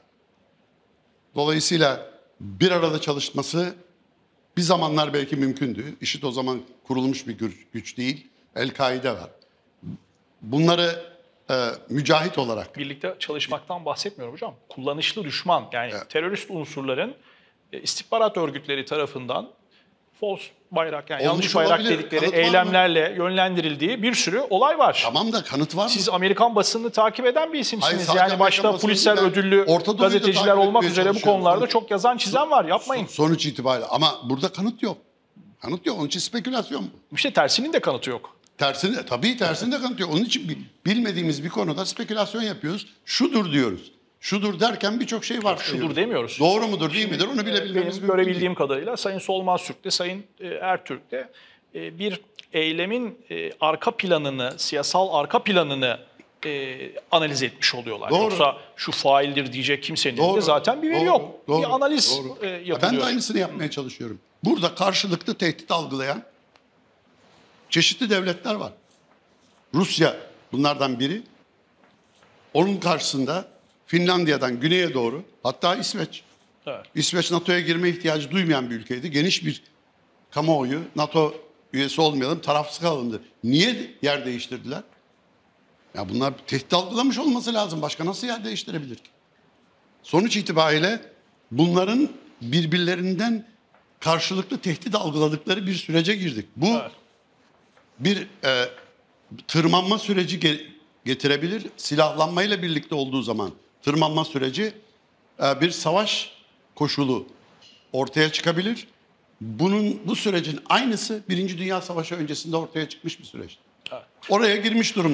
Dolayısıyla bir arada çalışması bir zamanlar belki mümkündü. IŞİD o zaman kurulmuş bir güç değil. El-Kaide var. Bunları mücahit olarak Birlikte çalışmaktan bahsetmiyorum hocam. Kullanışlı düşman yani terörist unsurların istihbarat örgütleri tarafından false bayrak yani olmuş yanlış bayrak olabilir. dedikleri Kanıt var mı? eylemlerle yönlendirildiği bir sürü olay var. tamam da kanıt var mı? Siz Amerikan basınını takip eden bir isimsiniz. Hayır, sadece Yani Amerikan başta basını Pulitzer değil, ben ödüllü Orta Doğu'yu da gazeteciler takip olmak etmeye üzere bu çalışıyorum. konularda çok yazan çizen var. Yapmayın. Sonuç itibariyle ama burada kanıt yok. Kanıt yok. Onun için spekülasyon bu. İşte tersinin de kanıtı yok. Tabii tersinde kanıt yok. Onun için bilmediğimiz bir konuda spekülasyon yapıyoruz. Şudur diyoruz. Şudur derken birçok şey var. Şudur demiyoruz. Doğru mudur değil midir onu bile bilmemiz Benim mümkün görebildiğim kadarıyla Sayın Solmaz de Sayın Ertürk de bir eylemin arka planını, siyasal arka planını analiz etmiş oluyorlar. Doğru. Yoksa şu faildir diyecek kimsenin Doğru. de zaten bir veri Doğru. yok. Doğru. Bir analiz Doğru. yapılıyor. Ben de aynısını yapmaya çalışıyorum. Burada karşılıklı tehdit algılayan çeşitli devletler var. Rusya bunlardan biri. Onun karşısında Finlandiya'dan güneye doğru hatta İsveç. Evet. İsveç NATO'ya girme ihtiyacı duymayan bir ülkeydi. Geniş bir kamuoyu NATO üyesi olmayalım tarafsız kalındı. Niye yer değiştirdiler? Ya bunlar tehdit algılamış olması lazım. Başka nasıl yer değiştirebilir ki? Sonuç itibariyle bunların birbirlerinden karşılıklı tehdit algıladıkları bir sürece girdik. Bu Evet. bir tırmanma süreci getirebilir. Silahlanmayla birlikte olduğu zaman tırmanma süreci bir savaş koşulu ortaya çıkabilir. Bu sürecin aynısı Birinci Dünya Savaşı öncesinde ortaya çıkmış bir süreç. Evet. Oraya girmiş durumdayız.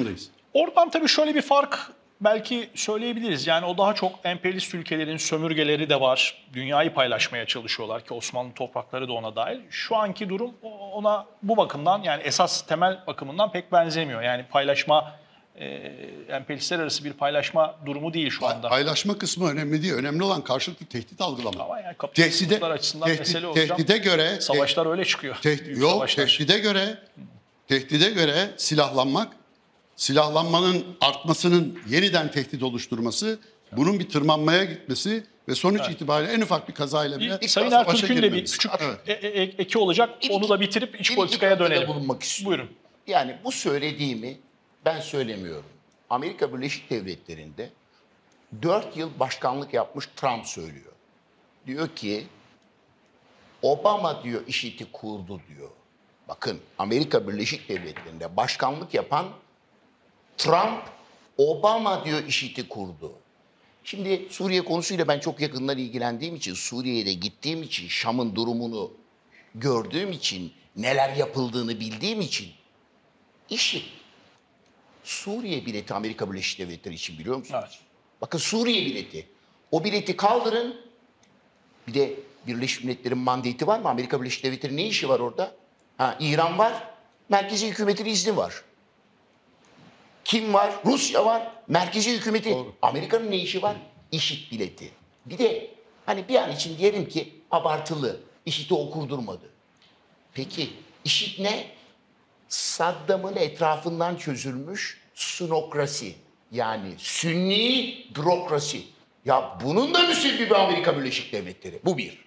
Oradan tabii şöyle bir fark belki söyleyebiliriz. Yani o daha çok emperyalist ülkelerin sömürgeleri de var. Dünyayı paylaşmaya çalışıyorlar ki Osmanlı toprakları da ona dahil. Şu anki durum ona bu bakımdan, yani esas temel bakımından pek benzemiyor. Yani paylaşma, emperyalistler arası bir paylaşma durumu değil şu anda. Paylaşma kısmı önemli değil. Önemli olan karşılıklı tehdit algılama. Ama yani kapitalistler açısından mesele hocam. Tehdide göre Savaşlar öyle çıkıyor. Büyük savaşlar. Tehdide göre silahlanmak, silahlanmanın artmasının yeniden tehdit oluşturması, bunun bir tırmanmaya gitmesi ve sonuç itibariyle en ufak bir kazayla bile Sayın savaşa Ertürk'ün de bir girmemiz. küçük Evet. eki olacak. Onu da bitirip iç politikaya dönelim. Bulunmak istiyorum. Buyurun. Yani bu söylediğimi ben söylemiyorum. Amerika Birleşik Devletleri'nde 4 yıl başkanlık yapmış Trump söylüyor. Diyor ki Obama diyor IŞİD'i kurdu diyor. Bakın Amerika Birleşik Devletleri'nde başkanlık yapan Trump, Obama diyor IŞİD'i kurdu. Şimdi Suriye konusuyla ben çok yakından ilgilendiğim için, Suriye'de gittiğim için, Şam'ın durumunu gördüğüm için, neler yapıldığını bildiğim için IŞİD, Suriye bileti Amerika Birleşik Devletleri için biliyor musunuz? Evet. Bakın Suriye bileti. O bileti kaldırın. Bir de Birleşmiş Milletler'in mandati var mı? Amerika Birleşik Devletleri'nin ne işi var orada? İran var. Merkezi hükümetin izni var. Kim var? Rusya var. Merkezi hükümeti. Doğru. Amerika'nın ne işi var? IŞİD bileti. Bir de hani bir an için diyelim ki abartılı. IŞİD'i okurdurmadı. Peki IŞİD ne? Saddam'ın etrafından çözülmüş sunokrasi. Yani sünni bürokrasi. Ya bunun da müsebbibi Amerika Birleşik Devletleri. Bu bir.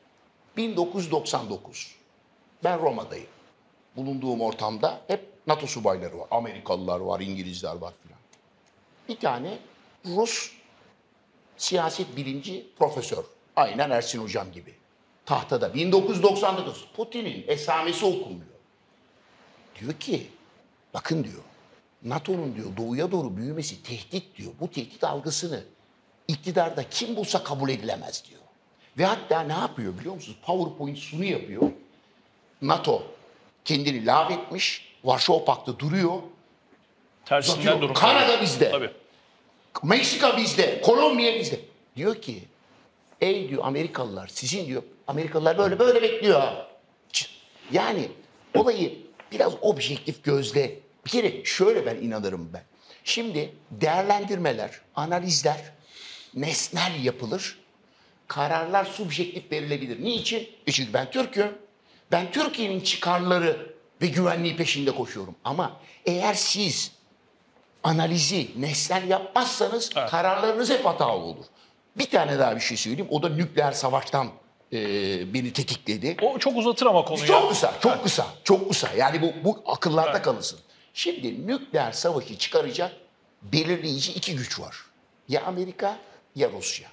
1999. Ben Roma'dayım. Bulunduğum ortamda hep NATO subayları var. Amerikalılar var, İngilizler var filan. Bir tane Rus siyaset bilimci profesör. Aynen Ersin Hocam gibi. Tahtada 1999. Putin'in esamesi okunmuyor. Diyor ki, bakın diyor, NATO'nun diyor doğuya doğru büyümesi tehdit diyor. Bu tehdit algısını iktidarda kim bulsa kabul edilemez diyor. Ve hatta ne yapıyor biliyor musunuz? PowerPoint sunu yapıyor. NATO kendini lağvetmiş, Varşova Paktı duruyor. Tersinden Uzatıyor. durum. Kanada bizde. Tabii. Meksika bizde, Kolombiya bizde. Diyor ki, ey diyor Amerikalılar, sizin diyor, Amerikalılar böyle böyle bekliyor ha. Yani olayı biraz objektif gözle, bir kere şöyle ben inanırım ben. Şimdi değerlendirmeler, analizler nesnel yapılır, kararlar subjektif verilebilir. Niçin? Çünkü ben Türk'üm. Ben Türkiye'nin çıkarları ve güvenliği peşinde koşuyorum. Ama eğer siz analizi nesnel yapmazsanız kararlarınız hep hatalı olur. Bir tane daha bir şey söyleyeyim. O da nükleer savaştan beni tetikledi. O çok uzatır ama konuyu. Çok kısa, çok kısa, çok kısa. Yani bu akıllarda kalırsın. Şimdi nükleer savaşı çıkaracak belirleyici iki güç var. Ya Amerika ya Rusya.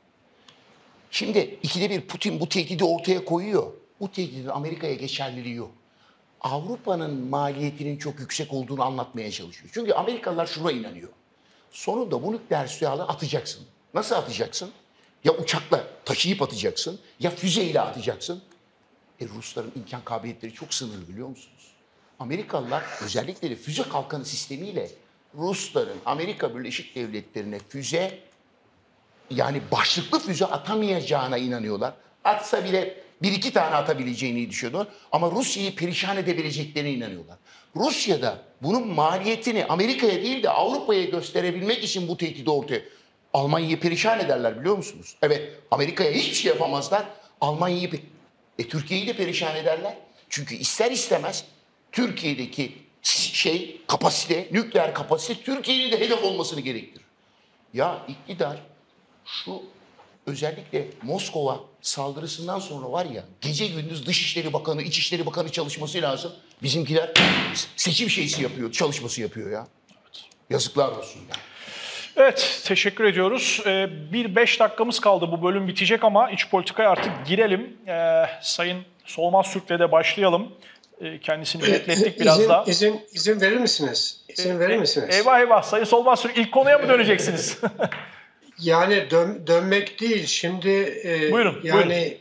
Şimdi ikide bir Putin bu tehdidi ortaya koyuyor. Bu tehdidin Amerika'ya geçerliliği yok. Avrupa'nın maliyetinin çok yüksek olduğunu anlatmaya çalışıyor. Çünkü Amerikalılar şuna inanıyor. Sonunda bu nükleer silahı atacaksın. Nasıl atacaksın? Ya uçakla taşıyıp atacaksın ya füzeyle atacaksın. Rusların imkan kabiliyetleri çok sınırlı biliyor musunuz? Amerikalılar özellikle de füze kalkanı sistemiyle Rusların Amerika Birleşik Devletleri'ne füze, yani başlıklı füze atamayacağına inanıyorlar. Atsa bile bir iki tane atabileceğini düşünüyorlar. Ama Rusya'yı perişan edebileceklerine inanıyorlar. Rusya'da bunun maliyetini Amerika'ya değil de Avrupa'ya gösterebilmek için bu tehdidi ortaya... Almanya'yı perişan ederler biliyor musunuz? Evet, Amerika'ya hiçbir şey yapamazlar. Almanya'yı... Türkiye'yi de perişan ederler. Çünkü ister istemez Türkiye'deki kapasite, nükleer kapasite Türkiye'nin de hedef olmasını gerektirir. Ya iktidar şu özellikle Moskova saldırısından sonra var ya gece gündüz Dışişleri Bakanı, İçişleri Bakanı çalışması lazım. Bizimkiler seçim çalışması yapıyor ya. Evet. Yazıklar olsun ya. Evet, teşekkür ediyoruz. Bir 5 dakikamız kaldı, bu bölüm bitecek ama iç politikaya artık girelim. Sayın Solmaz Türk'le de başlayalım. Kendisini beklettik biraz daha. İzin verir misiniz? İzin verir misiniz? Eyvah eyvah, Sayın Solmaz Türk ilk konuya mı döneceksiniz? Yani dönmek değil. Şimdi buyurun, yani buyurun.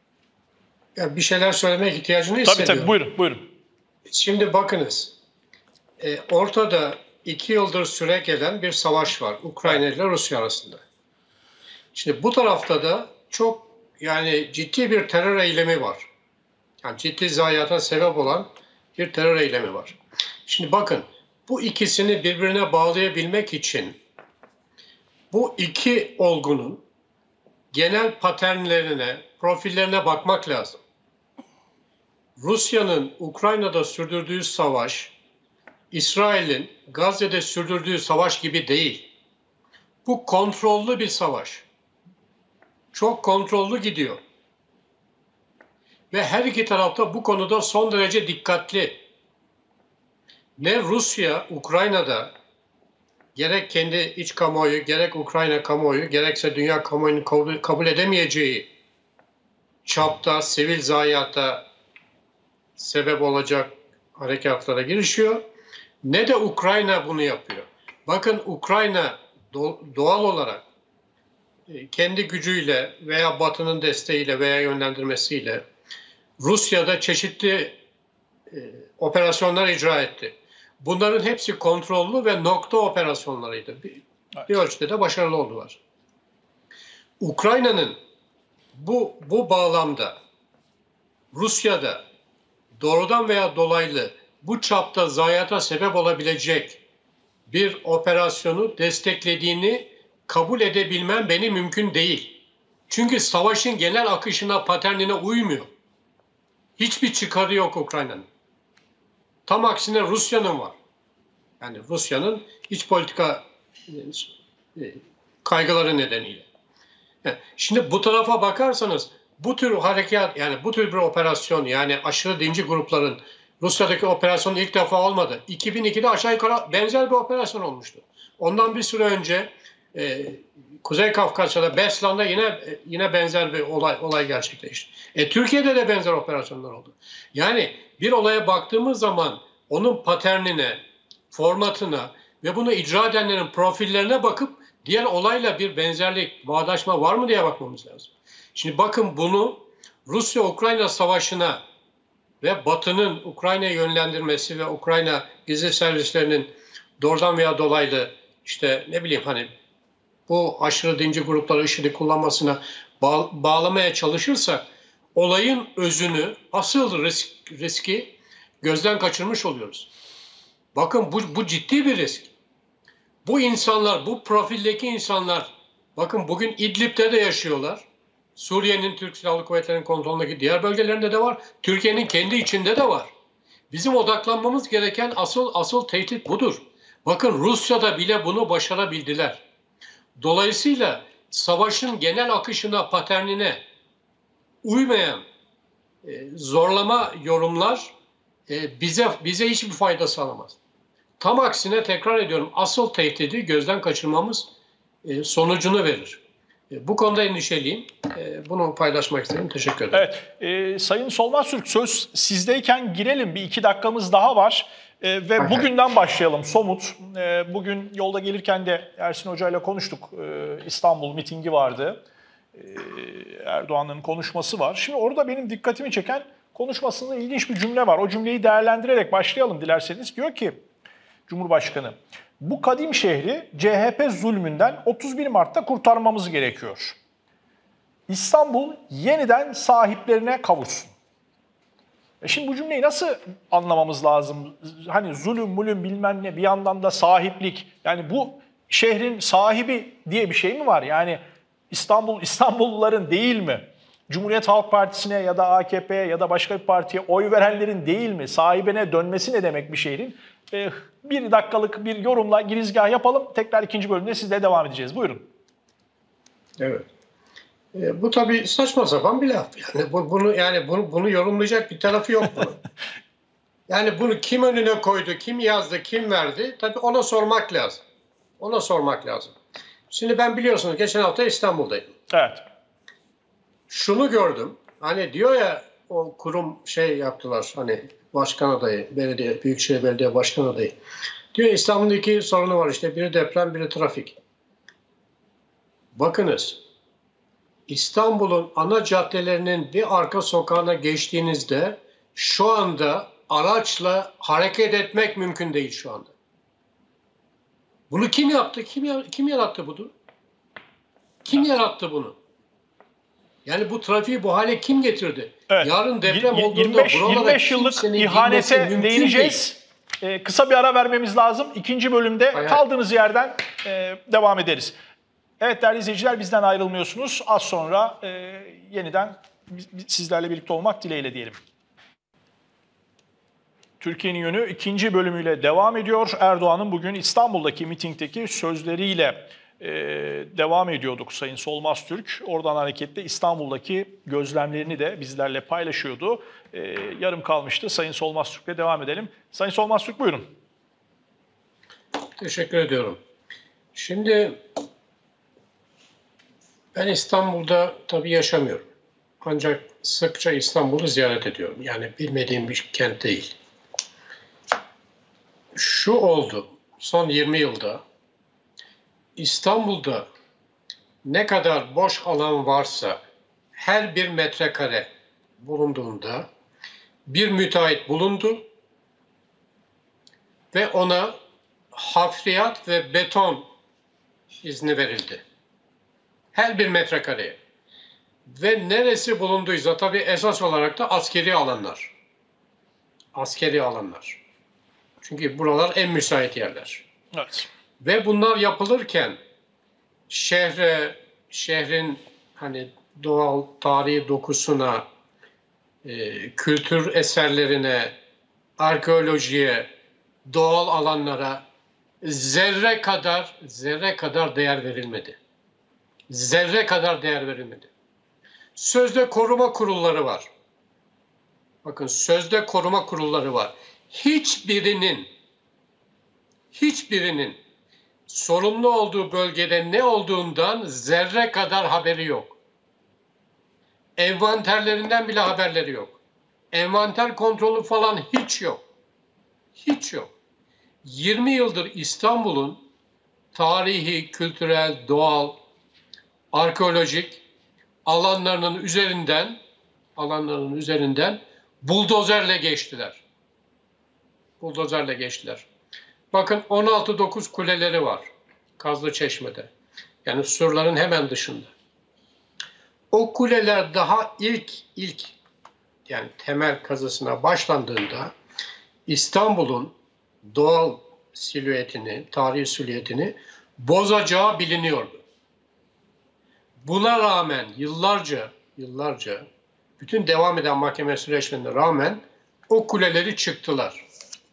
Ya bir şeyler söylemek ihtiyacını hissediyorum. Tabii buyurun. Şimdi bakınız. Ortada 2 yıldır süre gelen bir savaş var Ukrayna ile Rusya arasında. Şimdi bu tarafta da çok yani ciddi bir terör eylemi var. Yani ciddi zayiata sebep olan bir terör eylemi var. Şimdi bakın bu ikisini birbirine bağlayabilmek için bu iki olgunun genel paternlerine, profillerine bakmak lazım. Rusya'nın Ukrayna'da sürdürdüğü savaş, İsrail'in Gazze'de sürdürdüğü savaş gibi değil. Bu kontrollü bir savaş. Çok kontrollü gidiyor. Ve her iki tarafta bu konuda son derece dikkatli. Ne Rusya, Ukrayna'da gerek kendi iç kamuoyu, gerek Ukrayna kamuoyu, gerekse dünya kamuoyunun kabul edemeyeceği çapta, sivil zayiata sebep olacak harekatlara girişiyor. Ne de Ukrayna bunu yapıyor. Bakın Ukrayna doğal olarak kendi gücüyle veya Batı'nın desteğiyle veya yönlendirmesiyle Rusya'da çeşitli operasyonlar icra etti. Bunların hepsi kontrollü ve nokta operasyonlarıydı. Bir ölçüde de başarılı oldular. Ukrayna'nın bu bağlamda Rusya'da doğrudan veya dolaylı bu çapta zayiata sebep olabilecek bir operasyonu desteklediğini kabul edebilmem benim mümkün değil. Çünkü savaşın genel akışına, paternine uymuyor. Hiçbir çıkarı yok Ukrayna'nın. Tam aksine Rusya'nın var. Yani Rusya'nın iç politika kaygıları nedeniyle. Şimdi bu tarafa bakarsanız bu tür harekat yani bu tür bir operasyon yani aşırı dinci grupların Rusya'daki operasyon ilk defa olmadı. 2002'de aşağı yukarı benzer bir operasyon olmuştu. Ondan bir süre önce Kuzey Kafkasya'da Beslan'da yine benzer bir olay gerçekleşti. Türkiye'de de benzer operasyonlar oldu. Yani bir olaya baktığımız zaman onun paternine, formatına ve bunu icra edenlerin profillerine bakıp diğer olayla bir benzerlik, bağdaşma var mı diye bakmamız lazım. Şimdi bakın bunu Rusya-Ukrayna savaşına ve Batı'nın Ukrayna'yı yönlendirmesi ve Ukrayna gizli servislerinin doğrudan veya dolaylı işte ne bileyim hani bu aşırı dinci grupları IŞİD'i kullanmasına bağlamaya çalışırsak olayın özünü, asıl riski gözden kaçırmış oluyoruz. Bakın bu ciddi bir risk. Bu insanlar, bu profildeki insanlar bakın bugün İdlib'de de yaşıyorlar. Suriye'nin Türk Silahlı Kuvvetleri'nin kontrolündeki diğer bölgelerinde de var. Türkiye'nin kendi içinde de var. Bizim odaklanmamız gereken asıl tehdit budur. Bakın Rusya'da bile bunu başarabildiler. Dolayısıyla savaşın genel akışına, paternine uymayan zorlama yorumlar bize hiçbir fayda sağlamaz. Tam aksine tekrar ediyorum asıl tehdidi gözden kaçırmamız sonucunu verir. Bu konuda endişeliyim. Bunu paylaşmak istedim. Teşekkür ederim. Evet. Sayın Solmaz Türk söz sizdeyken girelim. Bir 2 dakikamız daha var. Ve bugünden başlayalım. Somut. Bugün yolda gelirken de Ersin Hoca ile konuştuk. İstanbul mitingi vardı. Erdoğan'ın konuşması var. Şimdi orada benim dikkatimi çeken konuşmasında ilginç bir cümle var. O cümleyi değerlendirerek başlayalım dilerseniz. Diyor ki Cumhurbaşkanı, bu kadim şehri CHP zulmünden 31 Mart'ta kurtarmamız gerekiyor. İstanbul yeniden sahiplerine kavuşsun. Şimdi bu cümleyi nasıl anlamamız lazım? Hani zulüm, mulüm bilmem ne bir yandan da sahiplik. Yani bu şehrin sahibi diye bir şey mi var? Yani İstanbulluların değil mi? Cumhuriyet Halk Partisi'ne ya da AKP'ye ya da başka bir partiye oy verenlerin değil mi? Sahibine dönmesi ne demek bir şehrin? Bir dakikalık bir yorumla girizgah yapalım. Tekrar ikinci bölümde sizle devam edeceğiz. Buyurun. Evet. Bu tabii saçma sapan bir laf. Yani bunu yorumlayacak bir tarafı yok bunun. Yani bunu kim önüne koydu, kim yazdı, kim verdi? Tabii ona sormak lazım. Ona sormak lazım. Şimdi ben biliyorsunuz geçen hafta İstanbul'daydım. Evet. Şunu gördüm. Hani diyor ya o kurum yaptılar. Hani başkan adayı, Büyükşehir Belediye Başkan adayı. Diyor İstanbul'da iki sorunu var işte. Biri deprem, biri trafik. Bakınız. İstanbul'un ana caddelerinin bir arka sokağına geçtiğinizde şu anda araçla hareket etmek mümkün değil şu anda. Bunu kim yaptı? Kim yarattı bunu? Kim yarattı bunu? Yani bu trafiği bu hale kim getirdi? Evet. Yarın deprem olduğunda 25 yıllık kimsenin ihanete girmesi mümkün değineceğiz. Kısa bir ara vermemiz lazım. İkinci bölümde Hay hay. kaldığınız yerden devam ederiz. Evet değerli izleyiciler, bizden ayrılmıyorsunuz. Az sonra yeniden sizlerle birlikte olmak dileğiyle diyelim. Türkiye'nin yönü ikinci bölümüyle devam ediyor. Erdoğan'ın bugün İstanbul'daki mitingdeki sözleriyle devam ediyorduk Sayın Solmaz Türk. Oradan hareketle İstanbul'daki gözlemlerini de bizlerle paylaşıyordu. Yarım kalmıştı. Sayın Solmaz Türk'le devam edelim. Sayın Solmaz Türk, buyurun. Teşekkür ediyorum. Şimdi ben İstanbul'da tabii yaşamıyorum. Ancak sıkça İstanbul'u ziyaret ediyorum. Yani bilmediğim bir kent değil. Şu oldu, son 20 yılda İstanbul'da ne kadar boş alan varsa her bir metrekare bulunduğunda bir müteahhit bulundu ve ona hafriyat ve beton izni verildi. Her bir metrekareye. Ve neresi bulunduysa tabii esas olarak da askeri alanlar. Askeri alanlar. Çünkü buralar en müsait yerler. Evet. Ve bunlar yapılırken şehrin hani doğal tarihi dokusuna, kültür eserlerine, arkeolojiye, doğal alanlara zerre kadar değer verilmedi. Zerre kadar değer verilmedi. Sözde koruma kurulları var. Bakın sözde koruma kurulları var. Hiçbirinin sorumlu olduğu bölgede ne olduğundan zerre kadar haberi yok. Envanterlerinden bile haberleri yok. Envanter kontrolü falan hiç yok. Hiç yok. 20 yıldır İstanbul'un tarihi, kültürel, doğal, arkeolojik alanlarının üzerinden buldozerle geçtiler. Buldozerle geçtiler. Bakın 16-9 kuleleri var Kazlıçeşme'de. Yani surların hemen dışında. O kuleler daha ilk yani temel kazısına başlandığında İstanbul'un doğal silüetini, tarihi silüetini bozacağı biliniyordu. Buna rağmen yıllarca bütün devam eden mahkeme süreçlerine rağmen o kuleleri çıktılar.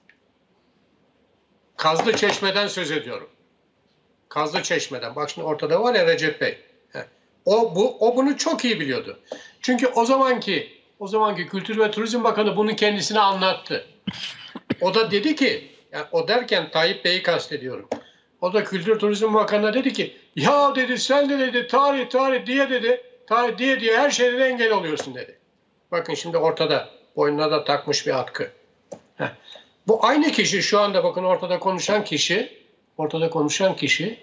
Kazlıçeşme'den söz ediyorum. Kazlıçeşme'den. Bak şimdi ortada var ya Recep Bey. O bunu çok iyi biliyordu. Çünkü o zamanki Kültür ve Turizm Bakanı bunu kendisine anlattı. O da dedi ki, yani o derken Tayyip Bey'i kastediyorum. O da Kültür Turizm Bakanı'na dedi ki, ya dedi sen de dedi tarih diye her şeyden engel oluyorsun dedi. Bakın şimdi ortada boynuna da takmış bir atkı. Bu aynı kişi şu anda bakın ortada konuşan kişi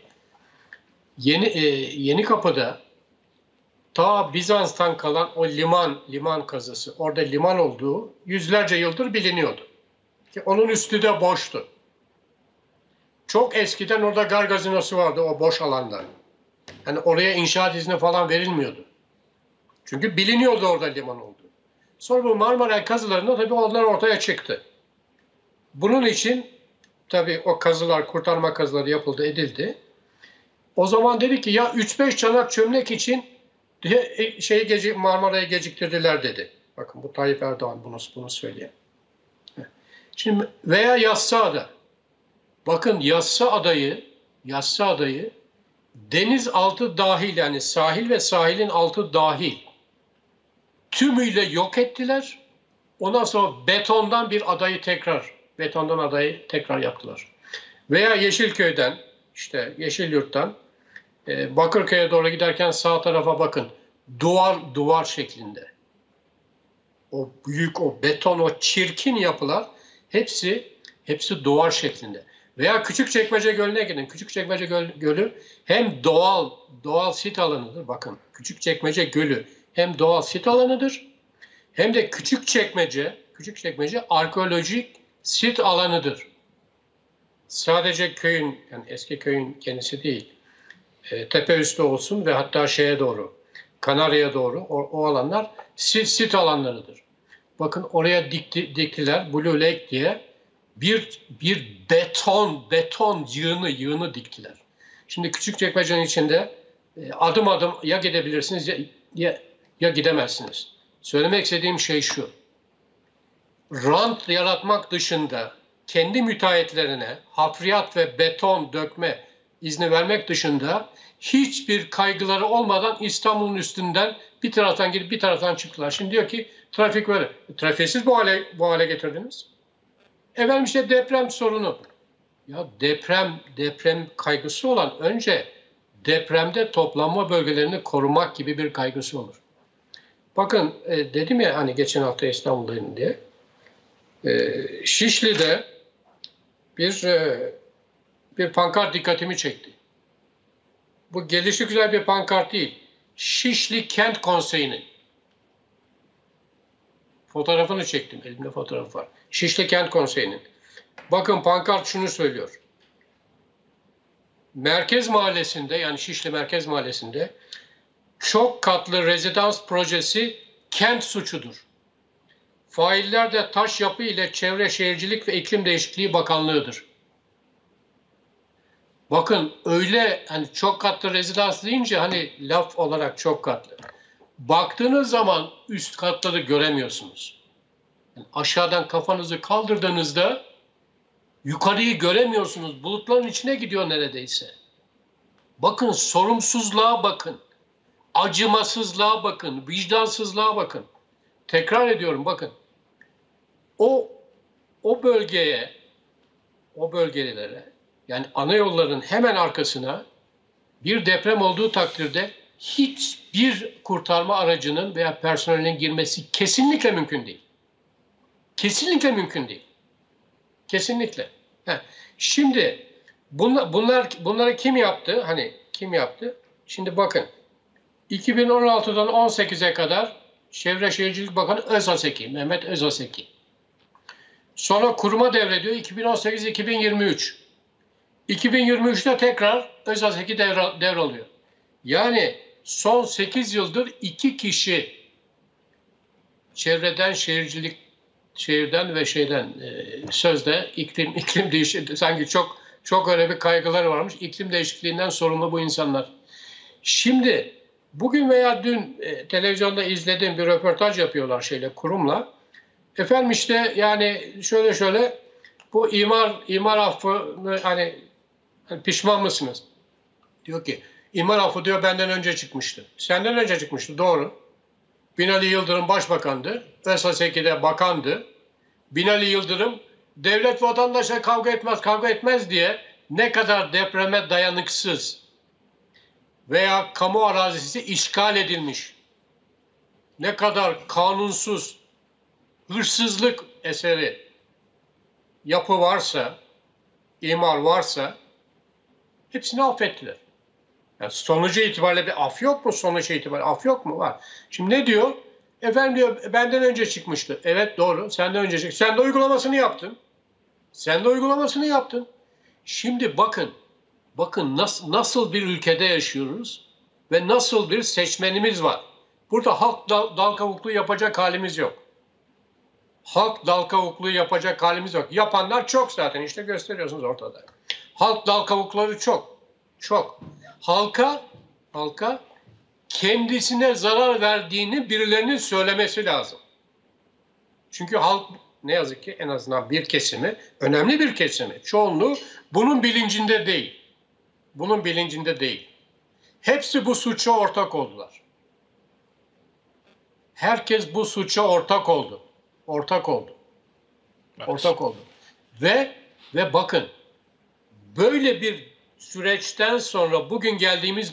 Yeni Kapı'da ta Bizans'tan kalan o liman kazısı, orada liman olduğu yüzlerce yıldır biliniyordu. Ki onun üstü de boştu. Çok eskiden orada Gargazinosu vardı o boş alanda. Yani oraya inşaat izni falan verilmiyordu. Çünkü biliniyordu orada liman olduğu. Sonra bu Marmaray kazılarında tabii onlar ortaya çıktı. Bunun için tabii o kazılar, kurtarma kazıları yapıldı, edildi. O zaman dedi ki ya 3-5 çanak çömlek için Marmara'yı geciktirdiler dedi. Bakın bu Tayyip Erdoğan bunu söylüyor. Şimdi veya Yassıada. Bakın Yassıada'yı denizaltı dahil yani sahil ve sahilin altı dahil tümüyle yok ettiler. Ondan sonra betondan adayı tekrar yaptılar. Veya Yeşilköy'den işte Yeşilyurt'tan Bakırköy'e doğru giderken sağ tarafa bakın. Duvar şeklinde. O büyük, o beton, o çirkin yapılar hepsi duvar şeklinde. Veya Küçükçekmece Gölü'ne gidin. Küçükçekmece Gölü hem doğal sit alanıdır. Bakın Küçükçekmece Gölü hem doğal sit alanıdır hem de Küçükçekmece arkeolojik sit alanıdır. sadece köyün, yani eski köyün kendisi değil, tepe üstü olsun ve hatta şeye doğru, Kanarya'ya doğru o alanlar sit alanlarıdır. Bakın oraya diktiler Blue Lake diye bir beton yığını diktiler. Şimdi Küçükçekmece'nin içinde adım adım ya gidebilirsiniz ya gidemezsiniz. Söylemek istediğim şey şu. Rant yaratmak dışında kendi müteahhitlerine hafriyat ve beton dökme izni vermek dışında hiçbir kaygıları olmadan İstanbul'un üstünden bir taraftan girip bir taraftan çıktılar. Şimdi diyor ki trafik böyle. Trafiği bu hale getirdiniz. Efendim işte deprem sorunu. Ya deprem kaygısı olan önce depremde toplanma bölgelerini korumak gibi bir kaygısı olur. Bakın dedim ya hani geçen hafta İstanbul'dayım diye. Şişli'de bir pankart dikkatimi çekti. Bu gelişigüzel bir pankart değil. Şişli Kent Konseyi'nin fotoğrafını çektim. Elimde fotoğraf var. Şişli Kent Konseyi'nin. Bakın pankart şunu söylüyor. Merkez Mahallesi'nde, yani Şişli Merkez Mahallesi'nde çok katlı rezidans projesi kent suçudur. Failler de taş yapı ile Çevre Şehircilik ve İklim Değişikliği Bakanlığı'dır. Bakın öyle hani çok katlı rezidans deyince hani laf olarak çok katlı. Baktığınız zaman üst katları göremiyorsunuz. Yani aşağıdan kafanızı kaldırdığınızda yukarıyı göremiyorsunuz. Bulutların içine gidiyor neredeyse. Bakın sorumsuzluğa bakın. Acımasızlığa bakın. Vicdansızlığa bakın. Tekrar ediyorum bakın. O bölgelere yani ana yolların hemen arkasına bir deprem olduğu takdirde hiçbir kurtarma aracının veya personelin girmesi kesinlikle mümkün değil. Kesinlikle mümkün değil. Kesinlikle. Şimdi bunları kim yaptı? Hani kim yaptı? Şimdi bakın. 2016'dan 18'e kadar Çevre Şehircilik Bakanı Özaseki, Mehmet Özaseki. Sonra kuruma devrediyor 2018-2023. 2023'te tekrar Özaseki devralıyor. Yani son 8 yıldır 2 kişi çevreden, şehirden ve sözde iklim değişikliği, sanki çok öyle bir kaygıları varmış. İklim değişikliğinden sorumlu bu insanlar. Şimdi bugün veya dün televizyonda izlediğim bir röportaj yapıyorlar kurumla. Efendim işte yani şöyle bu imar affını hani pişman mısınız? Diyor ki imar affı diyor benden önce çıkmıştı. Senden önce çıkmıştı, doğru. Binali Yıldırım başbakandı. Özaseki de bakandı. Binali Yıldırım devlet vatandaşla kavga etmez diye ne kadar depreme dayanıksız veya kamu arazisi işgal edilmiş, ne kadar kanunsuz, hırsızlık eseri yapı varsa, imar varsa hepsini affettiler. Yani sonucu itibariyle bir af yok mu? Sonucu itibariyle af yok mu? Var. Şimdi ne diyor? Efendim diyor benden önce çıkmıştı. Evet doğru, senden önce çıktı. Sen de uygulamasını yaptın. Şimdi bakın nasıl bir ülkede yaşıyoruz ve nasıl bir seçmenimiz var. Burada halk dal kavukluğu yapacak halimiz yok. Yapanlar çok zaten, işte gösteriyorsunuz ortada. Halk dal kavukları çok. Halka kendisine zarar verdiğini birilerinin söylemesi lazım. Çünkü halk ne yazık ki en azından bir kesimi, önemli bir kesimi, çoğunluğu bunun bilincinde değil. Hepsi bu suça ortak oldular. Herkes bu suça ortak oldu. Ve bakın böyle bir süreçten sonra bugün geldiğimiz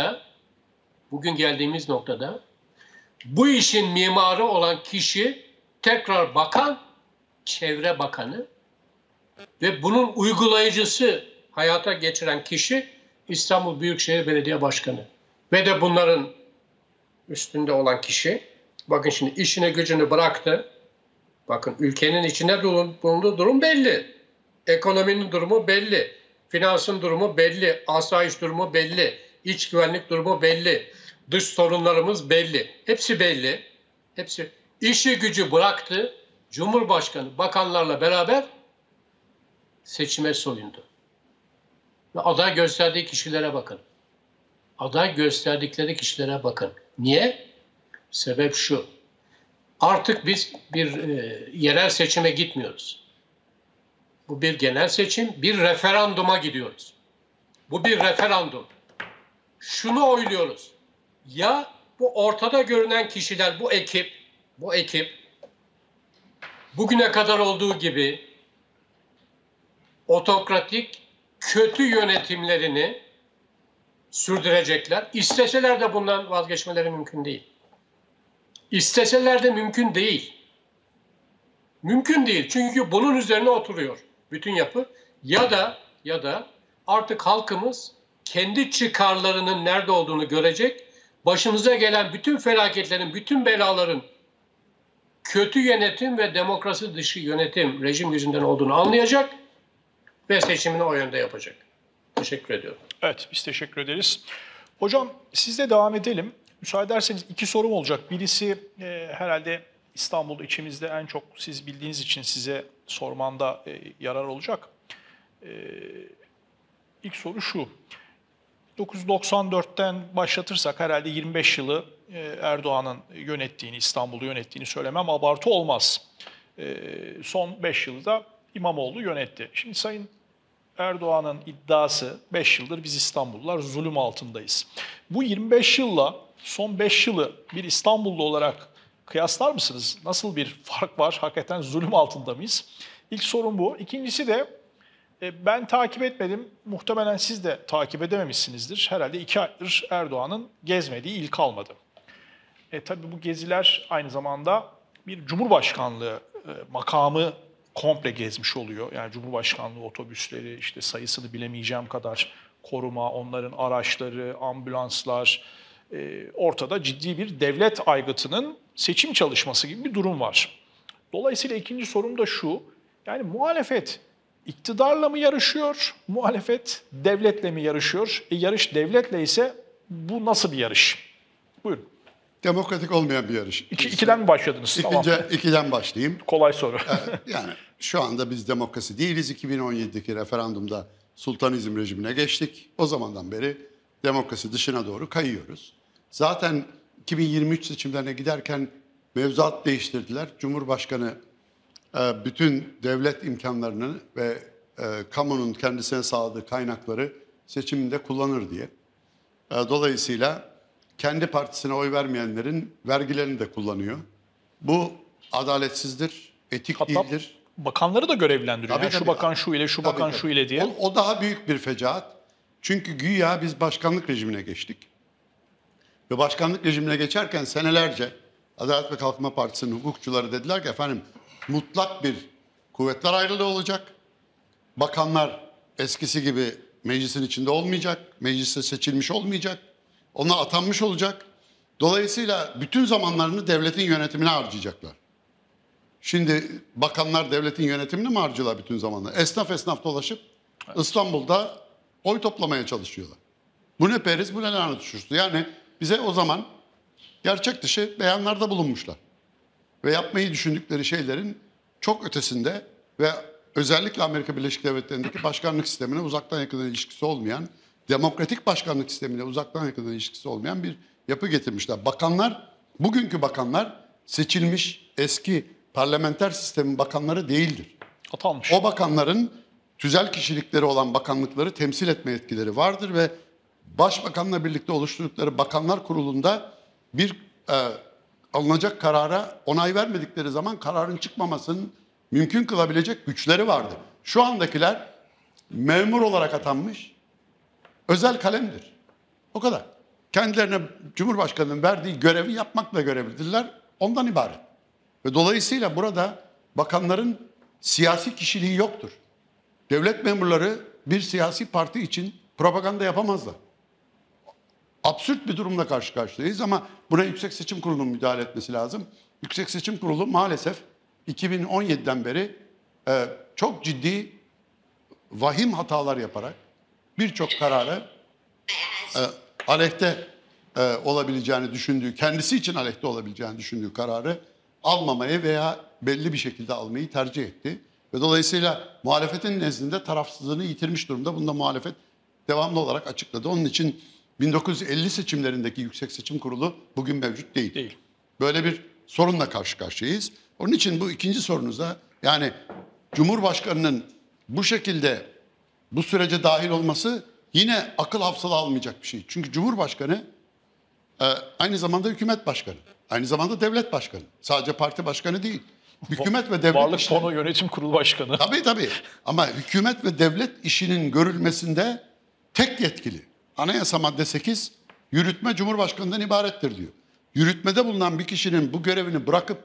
noktada bu işin mimarı olan kişi tekrar bakan, Çevre Bakanı ve bunun uygulayıcısı, hayata geçiren kişi İstanbul Büyükşehir Belediye Başkanı. Ve de bunların üstünde olan kişi, bakın şimdi işine gücünü bıraktı. Bakın ülkenin içinde bulunduğu durum belli. Ekonominin durumu belli. Finansın durumu belli. Asayiş durumu belli. İç güvenlik durumu belli. Dış sorunlarımız belli. Hepsi belli. Hepsi. İşi gücü bıraktı. Cumhurbaşkanı bakanlarla beraber seçime soyundu. Ve aday gösterdiği kişilere bakın. Aday gösterdikleri kişilere bakın. Niye? Sebep şu. Artık biz bir yerel seçime gitmiyoruz. Bu bir genel seçim, bir referanduma gidiyoruz. Bu bir referandum. Şunu oyluyoruz. Ya bu ortada görünen kişiler, bu ekip bugüne kadar olduğu gibi otokratik kötü yönetimlerini sürdürecekler. İsteseler de bundan vazgeçmeleri mümkün değil. İsteseler de mümkün değil. Mümkün değil. Çünkü bunun üzerine oturuyor bütün yapı. Ya da artık halkımız kendi çıkarlarının nerede olduğunu görecek. Başımıza gelen bütün felaketlerin, bütün belaların kötü yönetim ve demokrasi dışı yönetim, rejim yüzünden olduğunu anlayacak ve seçimini o yönde yapacak. Teşekkür ediyorum. Evet, biz teşekkür ederiz. Hocam sizle devam edelim. Müsaade ederseniz 2 sorum olacak. Birisi herhalde İstanbul içimizde en çok siz bildiğiniz için size sormanda yarar olacak. İlk soru şu. 1994'ten başlatırsak herhalde 25 yılı Erdoğan'ın yönettiğini, İstanbul'u yönettiğini söylemem abartı olmaz. Son 5 yılda İmamoğlu yönetti. Şimdi Sayın Erdoğan'ın iddiası 5 yıldır biz İstanbullular zulüm altındayız. Bu 25 yılla son 5 yılı bir İstanbullu olarak kıyaslar mısınız? Nasıl bir fark var? Hakikaten zulüm altında mıyız? İlk sorun bu. İkincisi de ben takip etmedim. Muhtemelen siz de takip edememişsinizdir. Herhalde 2 aydır Erdoğan'ın gezmediği il kalmadı. Tabii bu geziler aynı zamanda bir cumhurbaşkanlığı makamı komple gezmiş oluyor. Yani Cumhurbaşkanlığı otobüsleri, işte sayısını bilemeyeceğim kadar koruma, onların araçları, ambulanslar, ortada ciddi bir devlet aygıtının seçim çalışması gibi bir durum var. Dolayısıyla ikinci sorum da şu, yani muhalefet iktidarla mı yarışıyor, muhalefet devletle mi yarışıyor? Yarış devletle ise bu nasıl bir yarış? Buyurun. Demokratik olmayan bir yarış. İkiden mi başladınız? Tamam. İkiden başlayayım. Kolay soru. Yani şu anda biz demokrasi değiliz. 2017'deki referandumda sultanizm rejimine geçtik. O zamandan beri demokrasi dışına doğru kayıyoruz. Zaten 2023 seçimlerine giderken mevzuat değiştirdiler. Cumhurbaşkanı bütün devlet imkanlarını ve kamunun kendisine sağladığı kaynakları seçiminde kullanır diye. Dolayısıyla kendi partisine oy vermeyenlerin vergilerini de kullanıyor. Bu adaletsizdir, etik Hatta değildir. bakanları da görevlendiriyor. Tabii, Yani şu tabii. bakan şu ile, şu Tabii, bakan tabii. şu ile diye. O daha büyük bir fecaat. Çünkü güya biz başkanlık rejimine geçtik. Ve başkanlık rejimine geçerken senelerce Adalet ve Kalkınma Partisi'nin hukukçuları dediler ki efendim mutlak bir kuvvetler ayrılığı olacak. Bakanlar eskisi gibi meclisin içinde olmayacak. Meclise seçilmiş olmayacak. Ona atanmış olacak. Dolayısıyla bütün zamanlarını devletin yönetimine harcayacaklar. Şimdi bakanlar devletin yönetimine mi harcıyorlar bütün zamanları? Esnaf dolaşıp İstanbul'da oy toplamaya çalışıyorlar. Bu ne periz, bu ne lanet şuştu. Yani bize o zaman gerçek dışı beyanlarda bulunmuşlar. Ve yapmayı düşündükleri şeylerin çok ötesinde ve özellikle Amerika Birleşik Devletleri'ndeki başkanlık sistemine uzaktan yakından ilişkisi olmayan, demokratik başkanlık sistemine uzaktan yakından ilişkisi olmayan bir yapı getirmişler. Bakanlar, bugünkü bakanlar seçilmiş eski parlamenter sistemin bakanları değildir. Atanmış. O bakanların tüzel kişilikleri olan bakanlıkları temsil etme yetkileri vardır ve Başbakanla birlikte oluşturdukları Bakanlar Kurulu'nda bir alınacak karara onay vermedikleri zaman kararın çıkmamasının mümkün kılabilecek güçleri vardır. Şu andakiler memur olarak atanmış özel kalemdir. O kadar. Kendilerine Cumhurbaşkanı'nın verdiği görevi yapmakla görevlidirler. Ondan ibaret. Ve dolayısıyla burada bakanların siyasi kişiliği yoktur. Devlet memurları bir siyasi parti için propaganda yapamazlar. Absürt bir durumla karşı karşıyayız ama buna Yüksek Seçim Kurulu'nun müdahale etmesi lazım. Yüksek Seçim Kurulu maalesef 2017'den beri çok ciddi vahim hatalar yaparak birçok kararı aleyhte olabileceğini düşündüğü, kendisi için aleyhte olabileceğini düşündüğü kararı almamayı veya belli bir şekilde almayı tercih etti. Ve dolayısıyla muhalefetin nezdinde tarafsızlığını yitirmiş durumda. Bunu da muhalefet devamlı olarak açıkladı. Onun için 1950 seçimlerindeki Yüksek Seçim Kurulu bugün mevcut değil. Değil. Böyle bir sorunla karşı karşıyayız. Onun için bu ikinci sorunuzda, yani Cumhurbaşkanı'nın bu şekilde bu sürece dahil olması yine akıl hafsala almayacak bir şey. Çünkü Cumhurbaşkanı aynı zamanda hükümet başkanı, aynı zamanda devlet başkanı. Sadece parti başkanı değil. Hükümet ve devlet Varlık işleri... Fonu Yönetim Kurulu Başkanı. Tabii. Ama hükümet ve devlet işinin görülmesinde tek yetkili. Anayasa madde 8, yürütme Cumhurbaşkanı'ndan ibarettir diyor. Yürütmede bulunan bir kişinin bu görevini bırakıp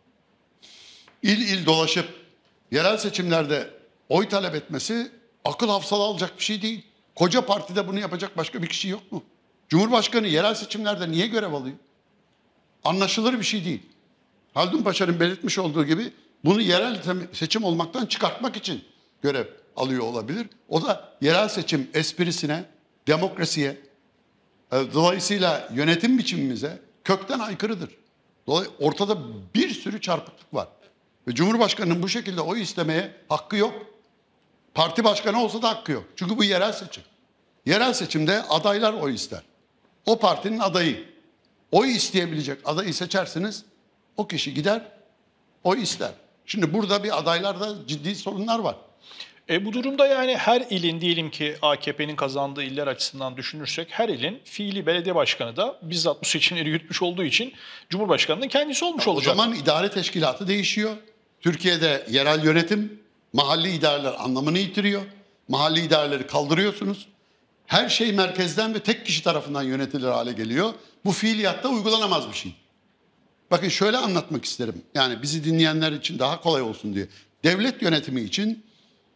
il il dolaşıp yerel seçimlerde oy talep etmesi akıl hafsala alacak bir şey değil. Koca partide bunu yapacak başka bir kişi yok mu? Cumhurbaşkanı yerel seçimlerde niye görev alıyor? Anlaşılır bir şey değil. Haldun Paşa'nın belirtmiş olduğu gibi bunu yerel seçim olmaktan çıkartmak için görev alıyor olabilir. O da yerel seçim esprisine, demokrasiye, dolayısıyla yönetim biçimimize kökten aykırıdır. Ortada bir sürü çarpıklık var. Ve Cumhurbaşkanı'nın bu şekilde oy istemeye hakkı yok. Parti başkanı olsa da hakkı yok. Çünkü bu yerel seçim. Yerel seçimde adaylar oy ister. O partinin adayı. Oy isteyebilecek adayı seçersiniz. O kişi gider, oy ister. Şimdi burada bir adaylarda ciddi sorunlar var. Bu durumda yani her ilin, diyelim ki AKP'nin kazandığı iller açısından düşünürsek, her ilin fiili belediye başkanı da bizzat bu seçimleri yürütmüş olduğu için Cumhurbaşkanı'nın kendisi olmuş olacak. O zaman idare teşkilatı değişiyor. Türkiye'de yerel yönetim, mahalli idareler anlamını yitiriyor. Mahalli idareleri kaldırıyorsunuz. Her şey merkezden ve tek kişi tarafından yönetilir hale geliyor. Bu fiiliyatta uygulanamaz bir şey. Bakın şöyle anlatmak isterim. Yani bizi dinleyenler için daha kolay olsun diye. Devlet yönetimi için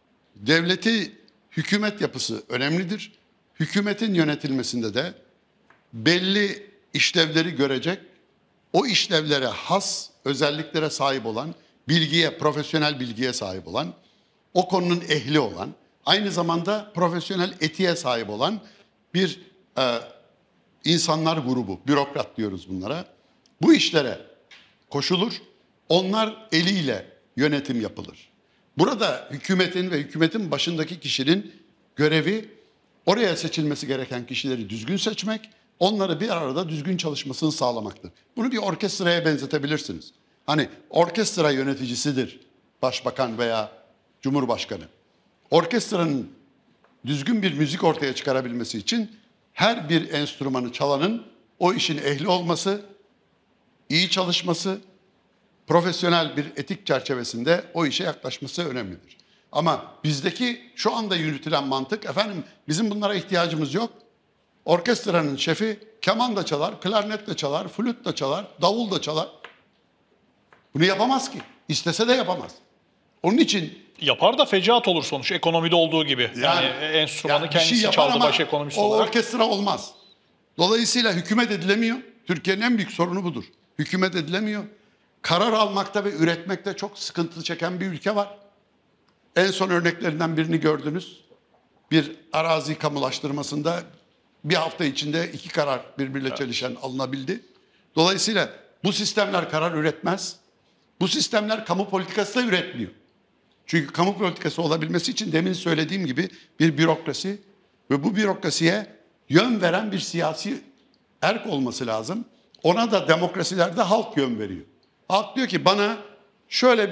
hükümet yapısı önemlidir. Hükümetin yönetilmesinde de belli işlevleri görecek, o işlevlere has özelliklere sahip olan, profesyonel bilgiye sahip olan, o konunun ehli olan, aynı zamanda profesyonel etiğe sahip olan bir insanlar grubu, bürokrat diyoruz bunlara. Bu işlere koşulur, onlar eliyle yönetim yapılır. Burada hükümetin ve hükümetin başındaki kişinin görevi oraya seçilmesi gereken kişileri düzgün seçmek, onları bir arada düzgün çalışmasını sağlamaktır. Bunu bir orkestraya benzetebilirsiniz. Hani orkestra yöneticisidir başbakan veya cumhurbaşkanı. Orkestranın düzgün bir müzik ortaya çıkarabilmesi için her bir enstrümanı çalanın o işin ehli olması, iyi çalışması, profesyonel bir etik çerçevesinde o işe yaklaşması önemlidir. Ama bizdeki şu anda yürütülen mantık, efendim bizim bunlara ihtiyacımız yok. Orkestranın şefi keman da çalar, klarnet de çalar, flüt de çalar, davul da çalar. Bunu yapamaz ki. İstese de yapamaz. Onun için Yapar da fecaat olur sonuç, ekonomide olduğu gibi. Yani enstrümanı bir şey kendisi yapar çaldı ama baş ekonomist o olarak. orkestra olmaz. Dolayısıyla hükümet edilemiyor. Türkiye'nin en büyük sorunu budur. Hükümet edilemiyor. Karar almakta ve üretmekte çok sıkıntı çeken bir ülke var. En son örneklerinden birini gördünüz. Bir arazi kamulaştırmasında bir hafta içinde 2 karar birbiriyle çelişen alınabildi. Dolayısıyla bu sistemler karar üretmez. Bu sistemler kamu politikası da üretmiyor. Çünkü kamu politikası olabilmesi için demin söylediğim gibi bir bürokrasi ve bu bürokrasiye yön veren bir siyasi erk olması lazım. Ona da demokrasilerde halk yön veriyor. Halk diyor ki bana şöyle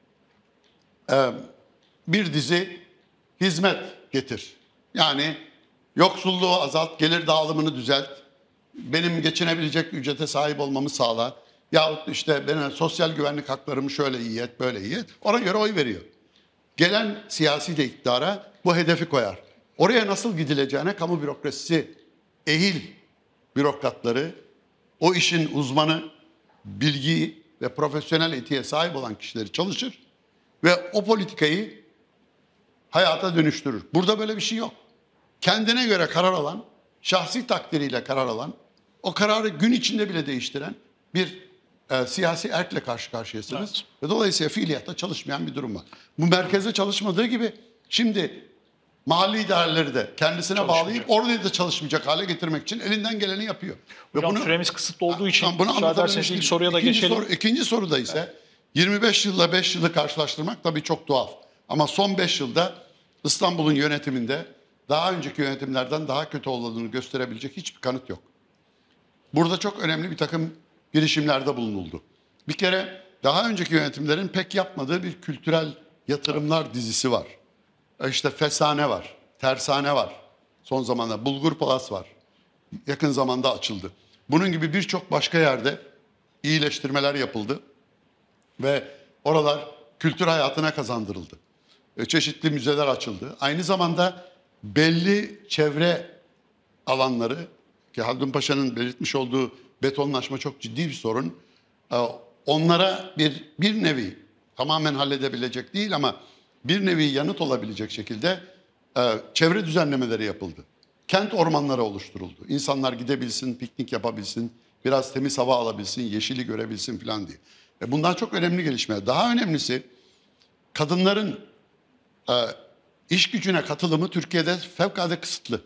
bir dizi hizmet getir. Yani yoksulluğu azalt, gelir dağılımını düzelt, benim geçinebilecek ücrete sahip olmamı sağla. Yahut işte benim sosyal güvenlik haklarımı şöyle iyi et, böyle iyi et. Ona göre oy veriyor. Gelen siyasi de iktidara bu hedefi koyar. Oraya nasıl gidileceğine kamu bürokrasisi, ehil bürokratları, o işin uzmanı, bilgi ve profesyonel etiğe sahip olan kişileri çalışır ve o politikayı hayata dönüştürür. Burada böyle bir şey yok. Kendine göre karar alan, şahsi takdiriyle karar alan, o kararı gün içinde bile değiştiren bir siyasi erkle karşı karşıyasınız. Evet. Ve dolayısıyla fiiliyatta çalışmayan bir durum var. Bu merkezde çalışmadığı gibi şimdi mahalli idareleri de kendisine Çalışmayacak. bağlayıp orada da çalışmayacak hale getirmek için elinden geleni yapıyor. Ve Hocam süremiz kısıtlı olduğu için bunu müsaade ederseniz ilk soruya da geçelim. İkinci soruda ise 25 yılla 5 yılı karşılaştırmak tabii çok tuhaf. Ama son 5 yılda İstanbul'un yönetiminde daha önceki yönetimlerden daha kötü olduğunu gösterebilecek hiçbir kanıt yok. Burada çok önemli bir takım girişimlerde bulunuldu. Bir kere daha önceki yönetimlerin pek yapmadığı bir kültürel yatırımlar dizisi var. İşte Fesane var, Tersane var. Son zamanda Bulgur Palas var. Yakın zamanda açıldı. Bunun gibi birçok başka yerde iyileştirmeler yapıldı. Ve oralar kültür hayatına kazandırıldı. Çeşitli müzeler açıldı. Aynı zamanda belli çevre alanları, ki Haldun Paşa'nın belirtmiş olduğu betonlaşma çok ciddi bir sorun. Onlara bir nevi tamamen halledebilecek değil ama bir nevi yanıt olabilecek şekilde çevre düzenlemeleri yapıldı. Kent ormanları oluşturuldu. İnsanlar gidebilsin, piknik yapabilsin, biraz temiz hava alabilsin, yeşili görebilsin falan diye. Bundan çok önemli gelişmeler. Daha önemlisi kadınların iş gücüne katılımı Türkiye'de fevkalade kısıtlı.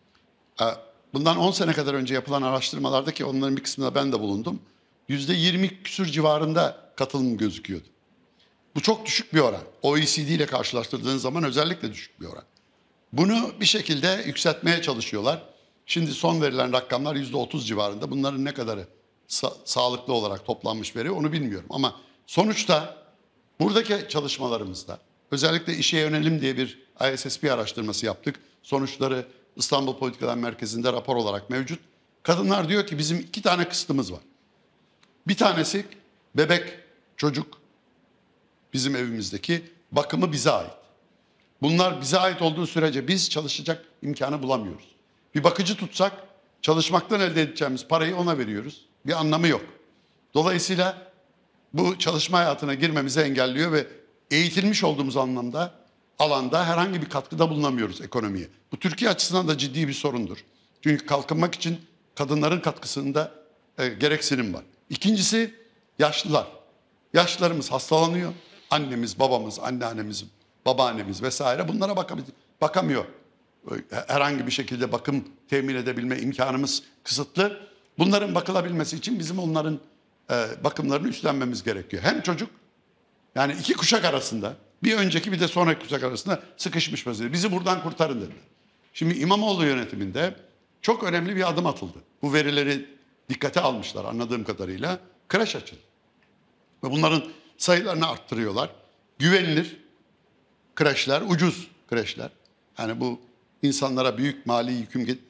Bundan 10 sene kadar önce yapılan araştırmalarda, ki onların bir kısmında ben de bulundum, %20 küsur civarında katılım gözüküyordu. Bu çok düşük bir oran. OECD ile karşılaştırdığın zaman özellikle düşük bir oran. Bunu bir şekilde yükseltmeye çalışıyorlar. Şimdi son verilen rakamlar %30 civarında. Bunların ne kadarı sağlıklı olarak toplanmış veri onu bilmiyorum. Ama sonuçta buradaki çalışmalarımızda özellikle işe yönelim diye bir ISSP araştırması yaptık. Sonuçları İstanbul Politikalar Merkezi'nde rapor olarak mevcut. Kadınlar diyor ki bizim 2 tane kısıtımız var. Bir tanesi bebek, çocuk, bizim evimizdeki bakımı bize ait. Bunlar bize ait olduğu sürece biz çalışacak imkanı bulamıyoruz. Bir bakıcı tutsak çalışmaktan elde edeceğimiz parayı ona veriyoruz. Bir anlamı yok. Dolayısıyla bu çalışma hayatına girmemizi engelliyor ve eğitilmiş olduğumuz alanda herhangi bir katkıda bulunamıyoruz ekonomiye. Bu Türkiye açısından da ciddi bir sorundur. Çünkü kalkınmak için kadınların katkısında gereksinim var. İkincisi yaşlılar. Yaşlılarımız hastalanıyor. Annemiz, babamız, anneannemiz, babaannemiz vesaire bunlara bakamıyor. Herhangi bir şekilde bakım temin edebilme imkanımız kısıtlı. Bunların bakılabilmesi için bizim onların bakımlarını üstlenmemiz gerekiyor. Hem çocuk, yani 2 kuşak arasında, bir önceki bir de sonraki kuşak arasında sıkışmış vaziyette. Bizi buradan kurtarın dediler. Şimdi İmamoğlu yönetiminde çok önemli bir adım atıldı. Bu verileri dikkate almışlar anladığım kadarıyla. Kreş açıldı. Ve bunların sayılarını arttırıyorlar. Güvenilir kreşler, ucuz kreşler. Yani bu insanlara büyük mali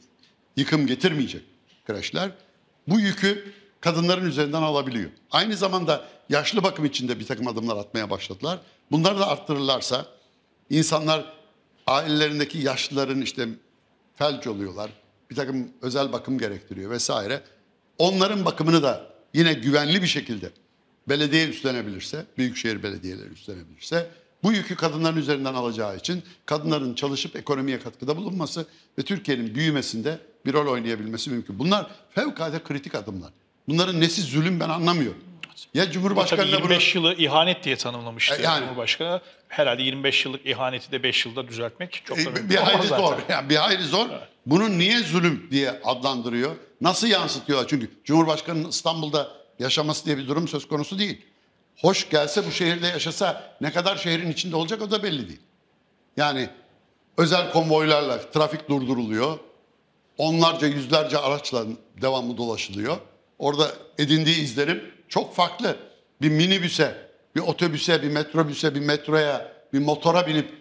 yıkım getirmeyecek kreşler. Bu yükü kadınların üzerinden alabiliyor. Aynı zamanda yaşlı bakım için de bir takım adımlar atmaya başladılar. Bunları da arttırırlarsa insanlar ailelerindeki yaşlıların işte felç oluyorlar. Bir takım özel bakım gerektiriyor vesaire. Onların bakımını da yine güvenli bir şekilde belediye üstlenebilirse, büyükşehir belediyeleri üstlenebilirse bu yükü kadınların üzerinden alacağı için kadınların çalışıp ekonomiye katkıda bulunması ve Türkiye'nin büyümesinde bir rol oynayabilmesi mümkün. Bunlar fevkalade kritik adımlar. Bunların nesi zulüm ben anlamıyorum. Ya Cumhurbaşkanı'na 25 yılı ihanet diye tanımlamıştı yani, Cumhurbaşkanı. Herhalde 25 yıllık ihaneti de 5 yılda düzeltmek çok önemli. bir hayli zor. Yani bir hayli zor. Evet. Bunu niye zulüm diye adlandırıyor? Nasıl yansıtıyorlar? Çünkü Cumhurbaşkanı'nın İstanbul'da yaşaması diye bir durum söz konusu değil. Hoş gelse bu şehirde yaşasa ne kadar şehrin içinde olacak o da belli değil. Yani özel konvoylarla trafik durduruluyor. Onlarca yüzlerce araçla devamlı dolaşılıyor. Orada edindiği izlenim çok farklı. Bir minibüse, bir otobüse, bir metrobüse, bir metroya, bir motora binip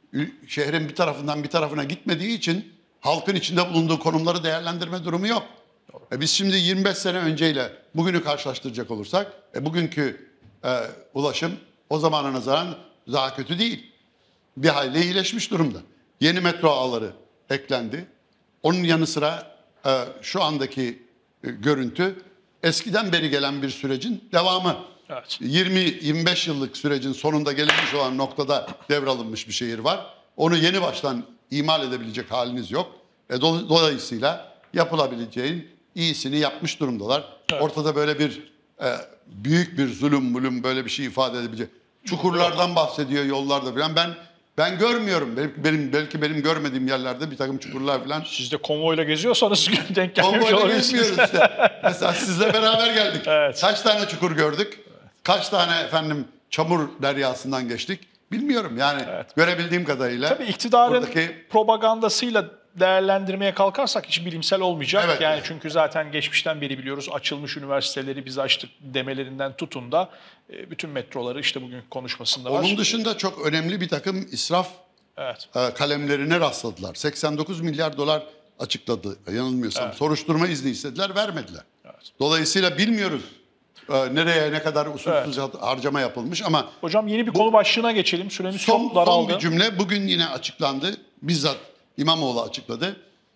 şehrin bir tarafından bir tarafına gitmediği için halkın içinde bulunduğu konumları değerlendirme durumu yok. Biz şimdi 25 sene önceyle bugünü karşılaştıracak olursak bugünkü ulaşım o zamana nazaran daha kötü değil. Bir hayli iyileşmiş durumda. Yeni metro ağları eklendi. Onun yanı sıra şu andaki görüntü eskiden beri gelen bir sürecin devamı. Evet. 20-25 yıllık sürecin sonunda gelinmiş olan noktada devralınmış bir şehir var. Onu yeni baştan imal edebilecek haliniz yok. Dolayısıyla yapılabileceğin iyisini yapmış durumdalar. Evet. Ortada böyle bir büyük bir zulüm böyle bir şey ifade edebilecek. Çukurlardan bahsediyor, yollarda falan. Ben Ben görmüyorum. Belki benim görmediğim yerlerde bir takım çukurlar falan. Siz de konvoyla geziyorsanız denk gelmiş Konvoyla olabilirsiniz. gezmiyoruz işte. Mesela sizle beraber geldik. Evet. Kaç tane çukur gördük? Kaç tane efendim çamur deryasından geçtik? Bilmiyorum yani görebildiğim kadarıyla. Tabii iktidarın buradaki propagandasıyla değerlendirmeye kalkarsak hiç bilimsel olmayacak. Evet. Yani çünkü zaten geçmişten beri biliyoruz açılmış üniversiteleri biz açtık demelerinden tutun da bütün metroları işte bugün konuşmasında var. onun dışında çok önemli bir takım israf Evet. kalemlerine rastladılar. 89 milyar dolar açıkladı yanılmıyorsam. Soruşturma izni istediler, vermediler. Dolayısıyla bilmiyoruz nereye ne kadar usulsüz harcama yapılmış ama Hocam yeni bir konu başlığına geçelim. Süremiz çok daraldı. son bir cümle bugün yine açıklandı. Bizzat İmamoğlu açıkladı.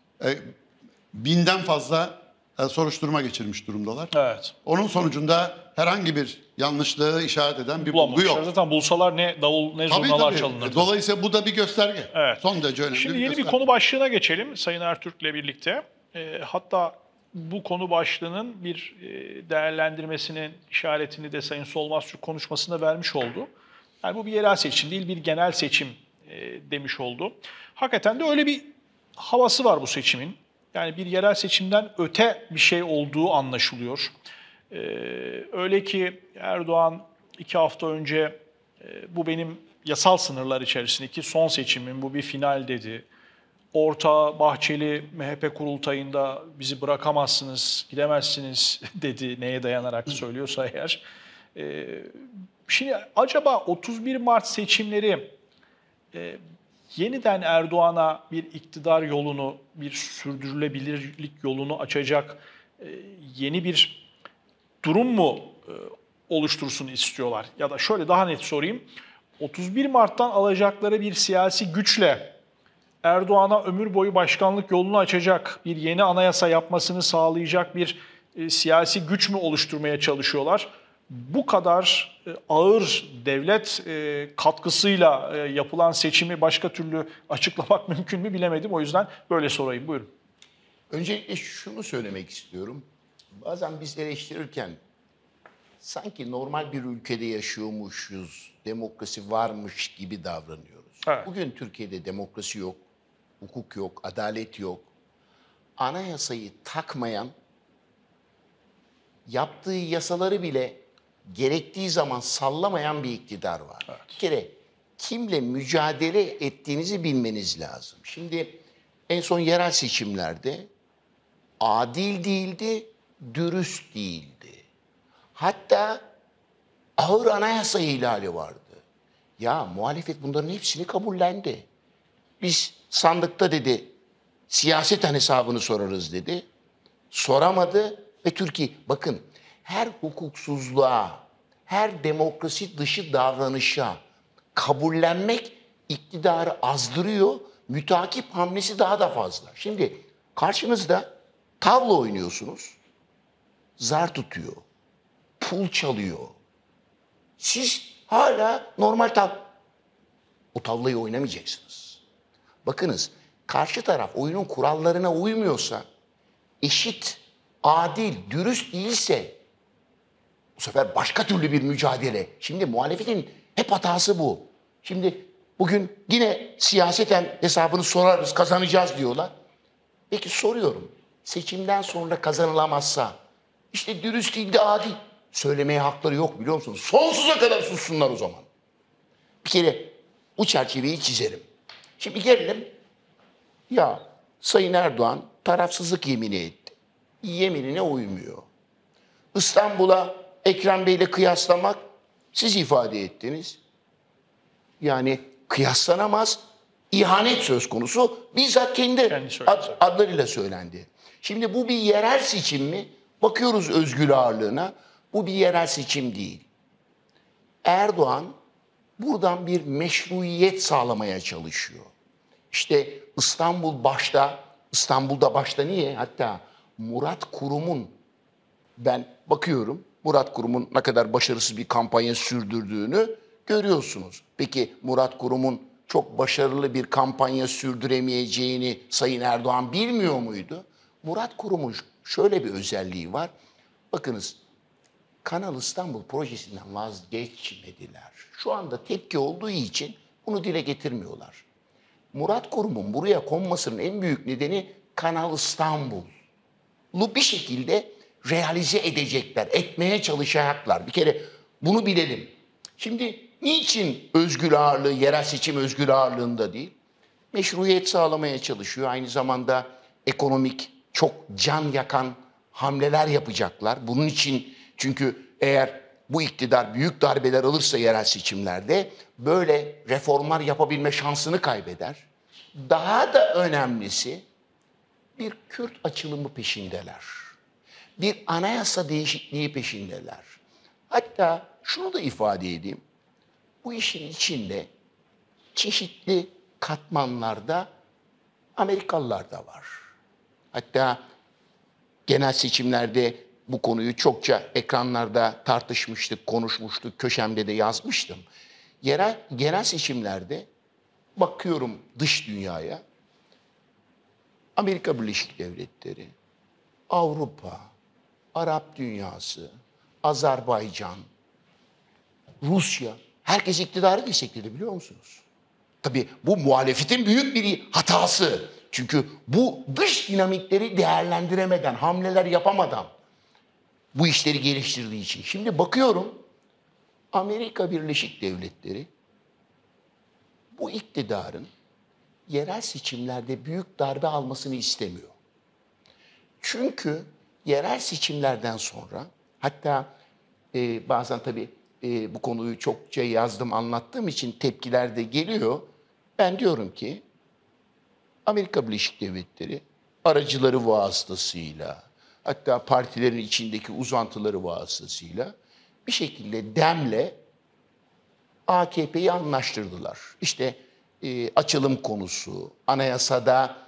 1000'den fazla soruşturma geçirmiş durumdalar. Evet. Onun sonucunda herhangi bir yanlışlığı işaret eden bir bulgu yok. Zaten bulsalar ne davul ne Tabii, zurnalar tabii. çalınırdı. Dolayısıyla bu da bir gösterge. Evet. Son derece önemli Şimdi bir yeni bir gösterge. konu başlığına geçelim Sayın Ertürk'le birlikte. Hatta bu konu başlığının bir değerlendirmesinin işaretini de Sayın Solmaz Türk konuşmasında vermiş oldu. Yani bu bir yerel seçim değil, bir genel seçim demiş oldu. Hakikaten de öyle bir havası var bu seçimin. Yani bir yerel seçimden öte bir şey olduğu anlaşılıyor. Öyle ki Erdoğan 2 hafta önce bu benim yasal sınırlar içerisindeki son seçimim, bu bir final dedi. Orta Bahçeli MHP kurultayında bizi bırakamazsınız, gidemezsiniz dedi neye dayanarak söylüyorsa eğer. Şimdi acaba 31 Mart seçimleri yeniden Erdoğan'a bir iktidar yolunu, bir sürdürülebilirlik yolunu açacak yeni bir durum mu oluştursun istiyorlar? Ya da şöyle daha net sorayım. 31 Mart'tan alacakları bir siyasi güçle Erdoğan'a ömür boyu başkanlık yolunu açacak, bir yeni anayasa yapmasını sağlayacak bir siyasi güç mü oluşturmaya çalışıyorlar? Bu kadar ağır devlet katkısıyla yapılan seçimi başka türlü açıklamak mümkün mü bilemedim. O yüzden böyle sorayım. Buyurun. Öncelikle şunu söylemek istiyorum. Bazen biz eleştirirken sanki normal bir ülkede yaşıyormuşuz, demokrasi varmış gibi davranıyoruz. Evet. Bugün Türkiye'de demokrasi yok, hukuk yok, adalet yok. Anayasayı takmayan, yaptığı yasaları bile gerektiği zaman sallamayan bir iktidar var. Evet. Bir kere kimle mücadele ettiğinizi bilmeniz lazım. Şimdi en son yerel seçimlerde adil değildi, dürüst değildi. Hatta ağır anayasa ihlali vardı. Ya muhalefet bunların hepsini kabullendi. Biz sandıkta dedi, siyaseten hesabını sorarız dedi. Soramadı ve Türkiye, bakın her hukuksuzluğa, her demokrasi dışı davranışa kabullenmek iktidarı azdırıyor, mütakip hamlesi daha da fazla. Şimdi karşınızda tavla oynuyorsunuz, zar tutuyor, pul çalıyor. Siz hala normal o tavlayı oynamayacaksınız. Bakınız, karşı taraf oyunun kurallarına uymuyorsa, eşit, adil, dürüst değilse bu sefer başka türlü bir mücadele. Şimdi muhalefetin hep hatası bu. Şimdi bugün yine siyaseten hesabını sorarız, kazanacağız diyorlar. Peki soruyorum, seçimden sonra kazanılamazsa, işte dürüst değil de adil söylemeye hakları yok biliyor musunuz? Sonsuza kadar sussunlar o zaman. Bir kere bu çerçeveyi çizelim. Şimdi gelelim, ya Sayın Erdoğan tarafsızlık yemini etti. Yeminine uymuyor. İstanbul'a Ekrem Bey'le kıyaslamak siz ifade ettiniz. Yani kıyaslanamaz, ihanet söz konusu bizzat kendi adlarıyla söylendi. Şimdi bu bir yerel seçim mi? Bakıyoruz özgür ağırlığına. Bu bir yerel seçim değil. Erdoğan buradan bir meşruiyet sağlamaya çalışıyor. İşte İstanbul'da başta niye? Hatta Murat Kurum'un, ben bakıyorum Murat Kurum'un ne kadar başarısız bir kampanya sürdürdüğünü görüyorsunuz. Peki Murat Kurum'un çok başarılı bir kampanya sürdüremeyeceğini Sayın Erdoğan bilmiyor muydu? Murat Kurum'un şöyle bir özelliği var. Bakınız, Kanal İstanbul projesinden vazgeçmediler. Şu anda tepki olduğu için Bunu dile getirmiyorlar. Murat Kurum'un buraya konmasının en büyük nedeni Kanal İstanbul'u bir şekilde realize edecekler, etmeye çalışacaklar. Bir kere bunu bilelim. Şimdi niçin özgür ağırlığı, yerel seçim özgür ağırlığında değil? Meşruiyet sağlamaya çalışıyor. Aynı zamanda ekonomik çok can yakan hamleler yapacaklar. Bunun için çünkü eğer bu iktidar büyük darbeler alırsa yerel seçimlerde böyle reformlar yapabilme şansını kaybeder. Daha da önemlisi bir Kürt açılımı peşindeler. Bir anayasa değişikliği peşindeler. Hatta şunu da ifade edeyim. Bu işin içinde çeşitli katmanlarda Amerikalılar da var. Hatta genel seçimlerde bu konuyu çokça ekranlarda tartışmıştık, konuşmuştuk, köşemde de yazmıştım. Genel seçimlerde bakıyorum dış dünyaya, Amerika Birleşik Devletleri, Avrupa, Arap dünyası, Azerbaycan, Rusya, herkes iktidarı destekledi biliyor musunuz? Tabii bu muhalefetin büyük bir hatası. Çünkü bu dış dinamikleri değerlendiremeden, hamleler yapamadan bu işleri geliştirdiği için. Şimdi bakıyorum Amerika Birleşik Devletleri bu iktidarın yerel seçimlerde büyük darbe almasını istemiyor. Çünkü yerel seçimlerden sonra hatta bazen tabii bu konuyu çokça yazdım, anlattığım için tepkiler de geliyor. Ben diyorum ki Amerika Birleşik Devletleri aracıları vasıtasıyla, hatta partilerin içindeki uzantıları vasıtasıyla bir şekilde DEM'le AKP'yi anlaştırdılar. İşte açılım konusu, anayasada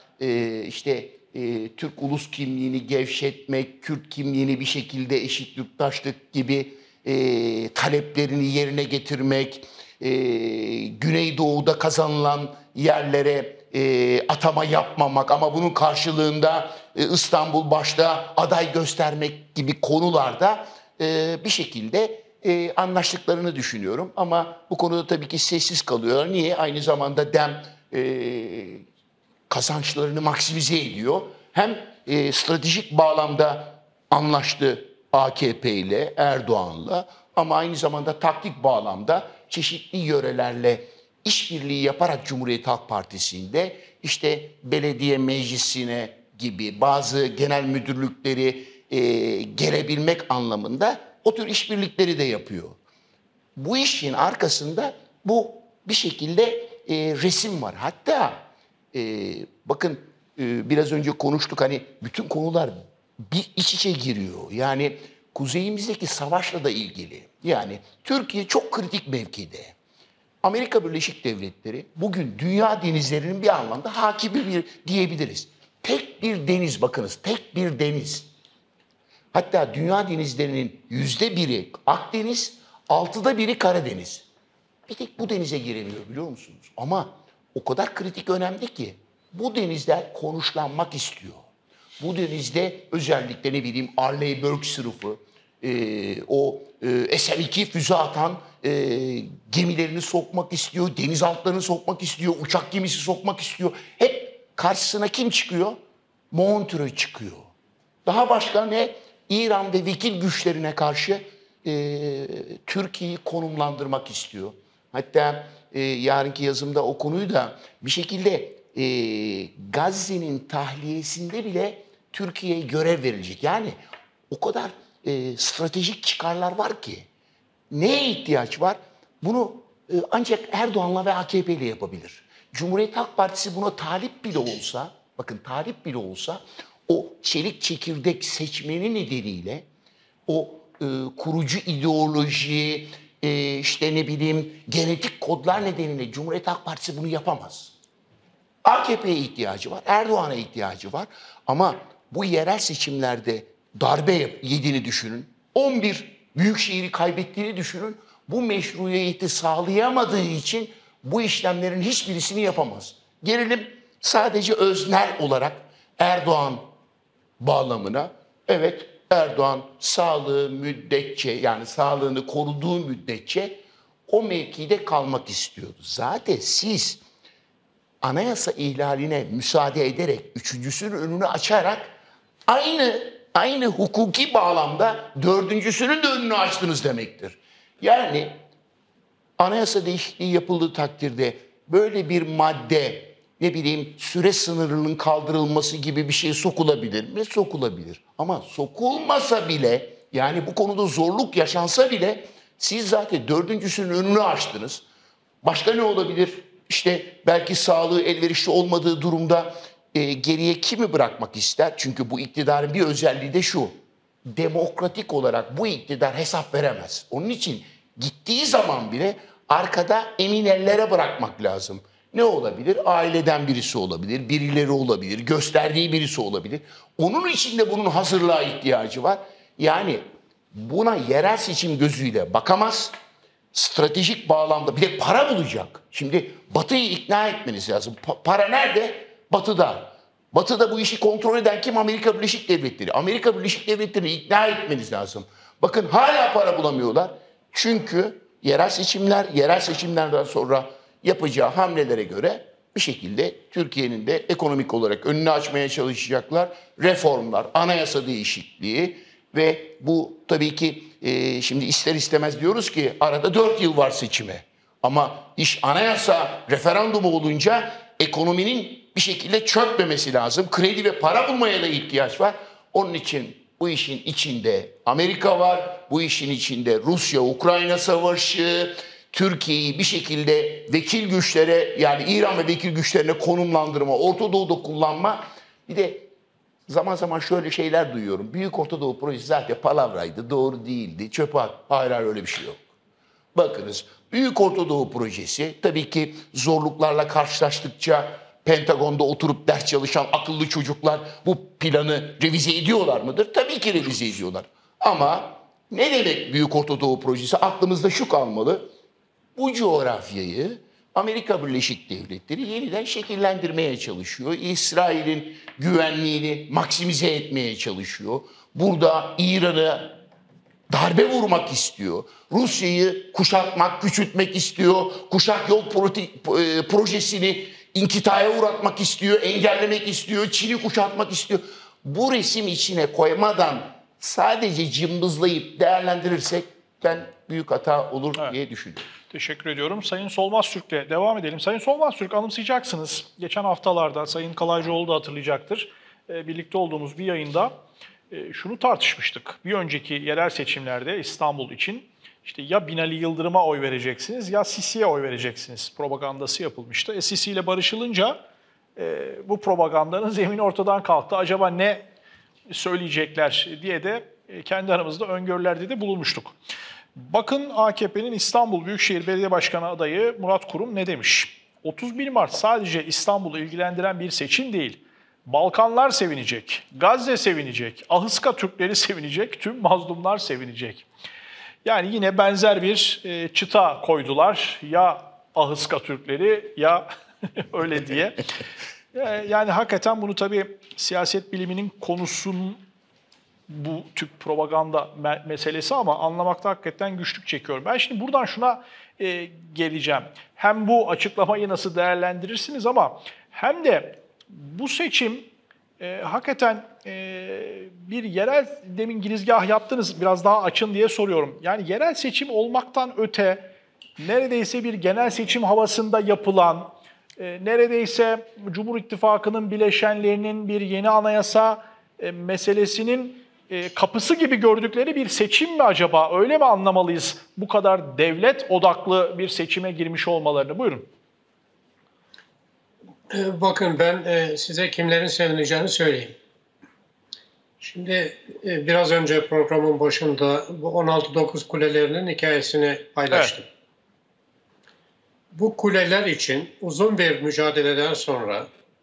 Türk ulus kimliğini gevşetmek, Kürt kimliğini bir şekilde eşit yurttaşlık gibi taleplerini yerine getirmek, Güneydoğu'da kazanılan yerlere atama yapmamak ama bunun karşılığında İstanbul başta aday göstermek gibi konularda bir şekilde anlaştıklarını düşünüyorum. Ama bu konuda tabii ki sessiz kalıyorlar. Niye? Aynı zamanda DEM kazançlarını maksimize ediyor. Hem stratejik bağlamda anlaştı AKP ile, Erdoğan'la ama aynı zamanda taktik bağlamda çeşitli yörelerle işbirliği yaparak Cumhuriyet Halk Partisi'nde işte belediye meclisine gibi bazı genel müdürlükleri gelebilmek anlamında o tür işbirlikleri de yapıyor. Bu işin arkasında bu bir şekilde resim var. Hatta bakın biraz önce konuştuk hani bütün konular bir iç içe giriyor. Yani kuzeyimizdeki savaşla da ilgili. Yani Türkiye çok kritik mevkide. Amerika Birleşik Devletleri bugün dünya denizlerinin bir anlamda hakimi diyebiliriz. Tek bir deniz bakınız, tek bir deniz. Hatta dünya denizlerinin %1'i Akdeniz, 1/6 Karadeniz. Bir tek bu denize giremiyor biliyor musunuz? Ama o kadar kritik önemli ki bu denizler konuşlanmak istiyor. Bu denizde özellikle ne bileyim Arleigh sınıfı, SM-2 füze atan gemilerini sokmak istiyor, denizaltılarını sokmak istiyor, uçak gemisi sokmak istiyor. Hep karşısına kim çıkıyor? Montreux çıkıyor. Daha başka ne? İran ve vekil güçlerine karşı Türkiye'yi konumlandırmak istiyor. Hatta yarınki yazımda o konuyu da bir şekilde Gazze'nin tahliyesinde bile Türkiye'ye görev verilecek. Yani o kadar stratejik çıkarlar var ki neye ihtiyaç var? Bunu ancak Erdoğan'la ve AKP ile yapabilir. Cumhuriyet Halk Partisi buna talip bile olsa, bakın talip bile olsa o çelik çekirdek seçmeni nedeniyle o kurucu ideoloji, işte ne bileyim genetik kodlar nedeniyle Cumhuriyet Halk Partisi bunu yapamaz. AKP'ye ihtiyacı var, Erdoğan'a ihtiyacı var ama bu yerel seçimlerde darbe yediğini düşünün. 11 büyükşehiri kaybettiğini düşünün. Bu meşruiyeti sağlayamadığı için bu işlemlerin hiçbirisini yapamaz. Gelelim sadece öznel olarak Erdoğan bağlamına. Evet, Erdoğan sağlığı müddetçe yani sağlığını koruduğu müddetçe o mevkide kalmak istiyordu. Zaten siz anayasa ihlaline müsaade ederek, üçüncüsünün önünü açarak aynı hukuki bağlamda dördüncüsünün de önünü açtınız demektir. Yani anayasa değişikliği yapıldığı takdirde böyle bir madde, ne bileyim süre sınırının kaldırılması gibi bir şey sokulabilir mi? Sokulabilir. Ama sokulmasa bile, yani bu konuda zorluk yaşansa bile siz zaten dördüncüsünün önünü açtınız. Başka ne olabilir? İşte belki sağlığı elverişli olmadığı durumda geriye kimi bırakmak ister? Çünkü bu iktidarın bir özelliği de şu: demokratik olarak bu iktidar hesap veremez. Onun için gittiği zaman bile arkada emin ellere bırakmak lazım. Ne olabilir? Aileden birisi olabilir, birileri olabilir, gösterdiği birisi olabilir. Onun için de bunun hazırlığa ihtiyacı var. Yani buna yerel seçim gözüyle bakamaz. Stratejik bağlamda bir de para bulacak. Şimdi Batı'yı ikna etmeniz lazım. Para nerede? Batı'da. Batı'da bu işi kontrol eden kim? Amerika Birleşik Devletleri. Amerika Birleşik Devletleri'ni ikna etmeniz lazım. Bakın hala para bulamıyorlar. Çünkü yerel seçimlerden sonra yapacağı hamlelere göre bir şekilde Türkiye'nin de ekonomik olarak önünü açmaya çalışacaklar. Reformlar, anayasa değişikliği ve bu tabii ki şimdi ister istemez diyoruz ki arada 4 yıl var seçime. Ama iş anayasa referandumu olunca ekonominin bir şekilde çökmemesi lazım. Kredi ve para bulmaya da ihtiyaç var. Onun için bu işin içinde Amerika var, bu işin içinde Rusya-Ukrayna savaşı, Türkiye'yi bir şekilde vekil güçlere, yani İran ve vekil güçlerine konumlandırma, Orta Doğu'da kullanma. Bir de zaman zaman şöyle şeyler duyuyorum. Büyük Orta Doğu projesi zaten palavraydı, doğru değildi, çöpe at. Hayır, öyle bir şey yok. Bakınız, Büyük Orta Doğu projesi tabii ki zorluklarla karşılaştıkça Pentagon'da oturup ders çalışan akıllı çocuklar bu planı revize ediyorlar mıdır? Tabii ki revize ediyorlar. Ama ne demek Büyük Orta Doğu projesi? Aklımızda şu kalmalı: bu coğrafyayı Amerika Birleşik Devletleri yeniden şekillendirmeye çalışıyor. İsrail'in güvenliğini maksimize etmeye çalışıyor. Burada İran'ı darbe vurmak istiyor. Rusya'yı kuşatmak, küçültmek istiyor. Kuşak yol projesini inkitaya uğratmak istiyor, engellemek istiyor. Çin'i kuşatmak istiyor. Bu resim içine koymadan sadece cımbızlayıp değerlendirirsek ben büyük hata olur diye düşünüyorum. Teşekkür ediyorum. Sayın Solmaz Türk'le devam edelim. Sayın Solmaz Türk, anımsayacaksınız. Geçen haftalarda Sayın Kalaycıoğlu da hatırlayacaktır. Birlikte olduğumuz bir yayında şunu tartışmıştık. Bir önceki yerel seçimlerde İstanbul için işte ya Binali Yıldırım'a oy vereceksiniz ya Sisi'ye oy vereceksiniz propagandası yapılmıştı. Sisi ile barışılınca bu propagandanın zemini ortadan kalktı. Acaba ne söyleyecekler diye de kendi aramızda öngörülerde de bulunmuştuk. Bakın AKP'nin İstanbul Büyükşehir Belediye Başkanı adayı Murat Kurum ne demiş? 31 Mart sadece İstanbul'u ilgilendiren bir seçim değil. Balkanlar sevinecek, Gazze sevinecek, Ahıska Türkleri sevinecek, tüm mazlumlar sevinecek. Yani yine benzer bir çıta koydular. Ya Ahıska Türkleri ya öyle diye. Yani hakikaten bunu tabii siyaset biliminin konusunun bu tip propaganda meselesi ama anlamakta hakikaten güçlük çekiyorum. Ben şimdi buradan şuna geleceğim. Hem bu açıklamayı nasıl değerlendirirsiniz ama hem de bu seçim hakikaten bir yerel, demin girizgah yaptınız, biraz daha açın diye soruyorum. Yani yerel seçim olmaktan öte neredeyse bir genel seçim havasında yapılan, neredeyse Cumhur İttifakı'nın bileşenlerinin bir yeni anayasa meselesinin kapısı gibi gördükleri bir seçim mi acaba? Öyle mi anlamalıyız bu kadar devlet odaklı bir seçime girmiş olmalarını? Buyurun. Bakın ben size kimlerin sevineceğini söyleyeyim. Şimdi biraz önce programın başında bu 16-9 kulelerinin hikayesini paylaştım. Evet. Bu kuleler için uzun bir mücadeleden sonra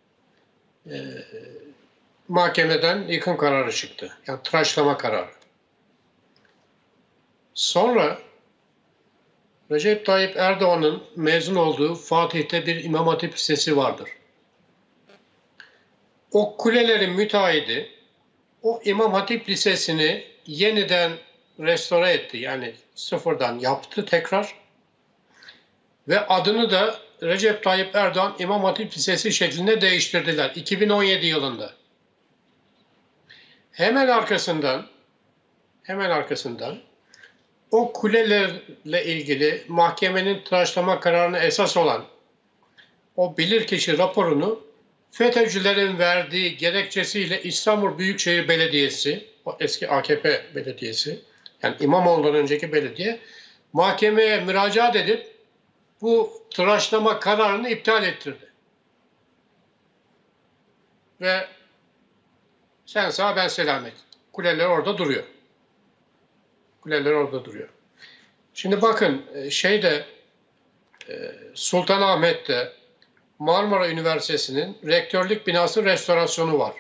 mahkemeden yıkım kararı çıktı. Yani tıraşlama kararı. Sonra Recep Tayyip Erdoğan'ın mezun olduğu Fatih'te bir İmam Hatip Lisesi vardır. O kulelerin müteahhidi o İmam Hatip Lisesi'ni yeniden restore etti. Yani sıfırdan yaptı tekrar ve adını da Recep Tayyip Erdoğan İmam Hatip Lisesi şeklinde değiştirdiler 2017 yılında. Hemen arkasından o kulelerle ilgili mahkemenin tıraşlama kararına esas olan o bilirkişi raporunu FETÖ'cülerin verdiği gerekçesiyle İstanbul Büyükşehir Belediyesi, o eski AKP belediyesi, yani İmamoğlu'ndan önceki belediye, mahkemeye müracaat edip bu tıraşlama kararını iptal ettirdi. Ve sen sağ ben selamet. Kuleler orada duruyor. Kuleler orada duruyor. Şimdi bakın Sultanahmet'te Marmara Üniversitesi'nin rektörlük binası restorasyonu var.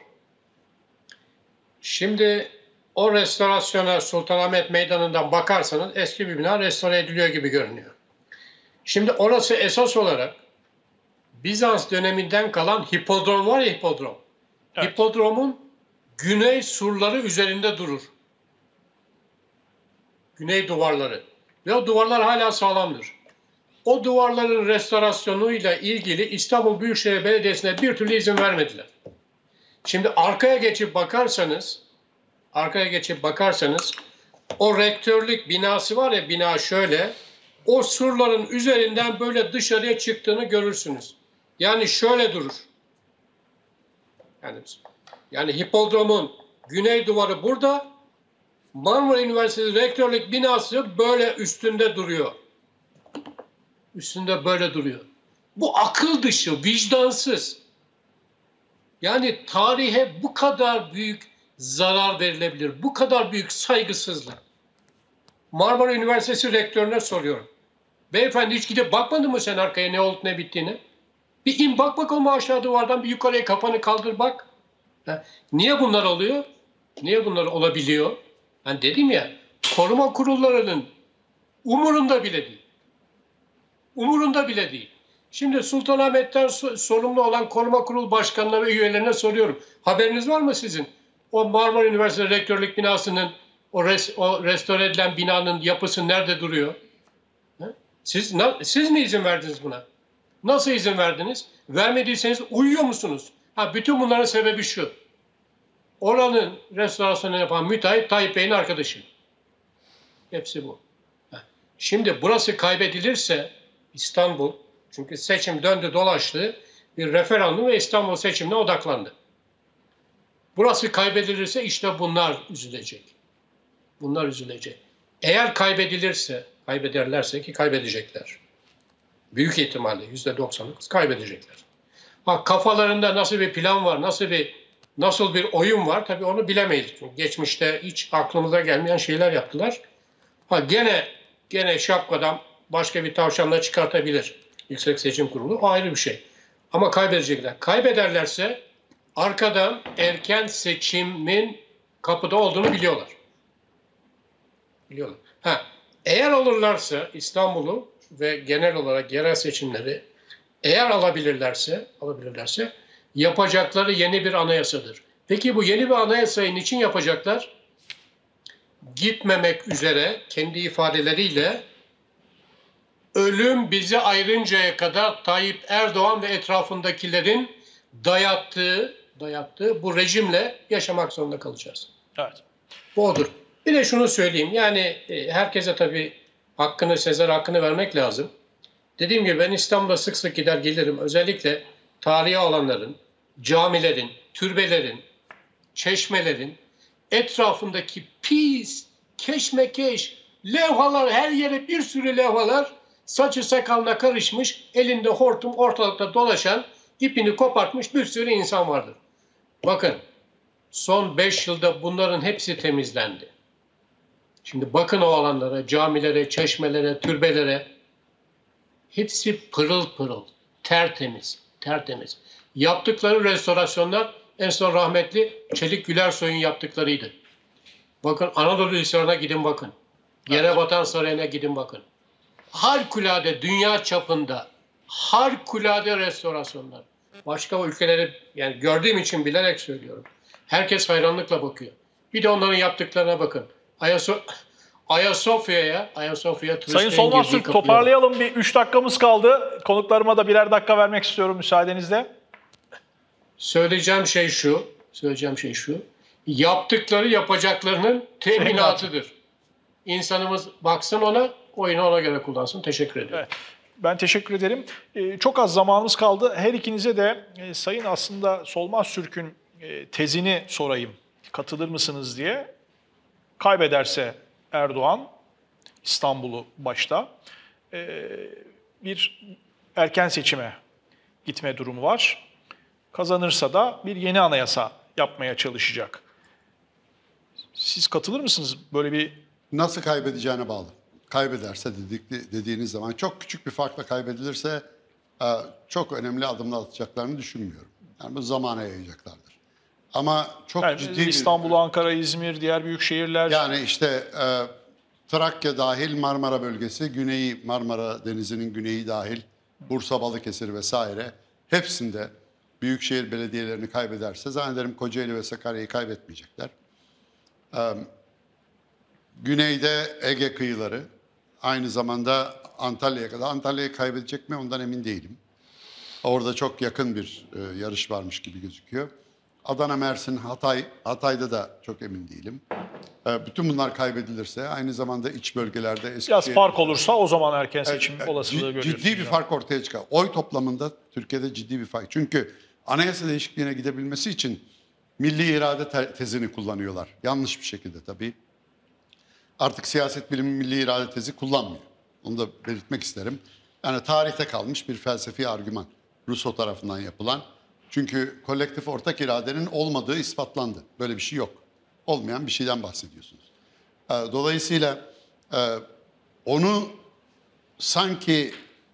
Şimdi o restorasyona Sultanahmet Meydanı'ndan bakarsanız eski bir bina restore ediliyor gibi görünüyor. Şimdi orası esas olarak Bizans döneminden kalan hipodrom var ya, hipodrom. Evet. Hipodromun güney surları üzerinde durur. Güney duvarları. Ve o duvarlar hala sağlamdır. O duvarların restorasyonuyla ilgili İstanbul Büyükşehir Belediyesi'ne bir türlü izin vermediler. Şimdi arkaya geçip bakarsanız o rektörlük binası var ya, bina şöyle, o surların üzerinden böyle dışarıya çıktığını görürsünüz. Yani şöyle durur. Yani hipodromun güney duvarı burada, Marmara Üniversitesi rektörlük binası böyle üstünde duruyor. Üstünde böyle duruyor. Bu akıl dışı, vicdansız. Yani tarihe bu kadar büyük zarar verilebilir, bu kadar büyük saygısızlık. Marmara Üniversitesi rektörüne soruyorum. Beyefendi hiç gidip bakmadın mı sen arkaya ne olup ne bittiğini? Bir in bak bakalım aşağı duvardan, bir yukarıya kafanı kaldır bak. Niye bunlar oluyor? Niye bunlar olabiliyor? Hani dedim ya, koruma kurullarının umurunda bile değil. Umurunda bile değil. Şimdi Sultanahmet'ten sorumlu olan koruma kurul başkanına ve üyelerine soruyorum. Haberiniz var mı sizin? O Marmara Üniversitesi rektörlük binasının, o restore edilen binanın yapısı nerede duruyor? Siz mi izin verdiniz buna? Nasıl izin verdiniz? Vermediyseniz uyuyor musunuz? Bütün bunların sebebi şu. Oranın restorasyonu yapan müteahhit Tayyip Bey'in arkadaşı. Hepsi bu. Şimdi burası kaybedilirse İstanbul, çünkü seçim döndü dolaştı, bir referandum ve İstanbul seçimine odaklandı. Burası kaybedilirse işte bunlar üzülecek. Bunlar üzülecek. Eğer kaybederlerse ki kaybedecekler. Büyük ihtimalle %90'lık kaybedecekler. Kafalarında nasıl bir plan var, nasıl bir oyun var, tabii onu bilemeyiz. Çünkü geçmişte hiç aklımıza gelmeyen şeyler yaptılar. Gene şapkadan başka bir tavşanla çıkartabilir Yüksek Seçim Kurulu. O ayrı bir şey. Ama kaybedecekler. Kaybederlerse arkadan erken seçimin kapıda olduğunu biliyorlar. Eğer alırlarsa İstanbul'u ve genel olarak yerel seçimleri eğer alabilirlerse yapacakları yeni bir anayasadır. Peki bu yeni bir anayasayı niçin yapacaklar? Gitmemek üzere kendi ifadeleriyle ölüm bizi ayrıncaya kadar Tayyip Erdoğan ve etrafındakilerin dayattığı bu rejimle yaşamak zorunda kalacağız. Evet. Bu odur. Bir de şunu söyleyeyim. Yani herkese tabii Sezar hakkını vermek lazım. Dediğim gibi ben İstanbul'a sık sık gider gelirim. Özellikle tarihi alanların, camilerin, türbelerin, çeşmelerin etrafındaki pis, keşmekeş, levhalar, her yere bir sürü levhalar, saçı sakalına karışmış, elinde hortum ortalıkta dolaşan, ipini kopartmış bir sürü insan vardır. Bakın, son 5 yılda bunların hepsi temizlendi. Şimdi bakın o alanlara, camilere, çeşmelere, türbelere. Hepsi pırıl pırıl, tertemiz. Yaptıkları restorasyonlar en son rahmetli Çelik Gülersoy'un yaptıklarıydı. Bakın Anadolu Hisarı'na gidin bakın. Yerebatan Sarayı'na gidin bakın. Harikulade, dünya çapında harikulade restorasyonlar. Başka ülkeleri yani gördüğüm için bilerek söylüyorum. Herkes hayranlıkla bakıyor. Bir de onların yaptıklarına bakın. Ayasofya Sayın turistlerin Solmaz girdiği Türk, kapıya. toparlayalım. Bir 3 dakikamız kaldı. Konuklarıma da birer dakika vermek istiyorum müsaadenizle. Söyleyeceğim şey şu. Yaptıkları yapacaklarının teminatıdır. İnsanımız baksın ona, oyunu ona göre kullansın. Teşekkür ediyorum. Evet. Ben teşekkür ederim. Çok az zamanımız kaldı. Her ikinize de Sayın aslında Solmaz Türk'ün tezini sorayım. Katılır mısınız diye. Kaybederse Erdoğan, İstanbul'u başta, bir erken seçime gitme durumu var. Kazanırsa da bir yeni anayasa yapmaya çalışacak. Siz katılır mısınız böyle bir... Nasıl kaybedeceğine bağlı. Kaybederse dediğiniz zaman çok küçük bir farkla kaybedilirse çok önemli adımlar atacaklarını düşünmüyorum. Yani bu zamana yayacaklardır. Ama çok Yani ciddi İstanbul, Ankara, İzmir, diğer büyük şehirler... Yani işte Trakya dahil, Marmara bölgesi, güneyi, Marmara Denizi'nin güneyi dahil, Bursa, Balıkesir vesaire hepsinde büyükşehir belediyelerini kaybederse zannederim Kocaeli ve Sakarya'yı kaybetmeyecekler. Güneyde Ege kıyıları, aynı zamanda Antalya'ya kadar. Antalya'yı kaybedecek mi ondan emin değilim. Orada çok yakın bir yarış varmış gibi gözüküyor. Adana, Mersin, Hatay'da da çok emin değilim. Bütün bunlar kaybedilirse aynı zamanda iç bölgelerde Biraz fark olursa o zaman erken seçim olasılığı görüyorsunuz. ciddi bir fark ortaya çıkar. Oy toplamında Türkiye'de ciddi bir fark. Çünkü anayasa değişikliğine gidebilmesi için milli irade tezini kullanıyorlar. Yanlış bir şekilde tabii. Artık siyaset bilimi milli irade tezi kullanmıyor. Onu da belirtmek isterim. Yani tarihte kalmış bir felsefi argüman. Rousseau tarafından yapılan. Çünkü kolektif ortak iradenin olmadığı ispatlandı. Böyle bir şey yok. Olmayan bir şeyden bahsediyorsunuz. Dolayısıyla onu sanki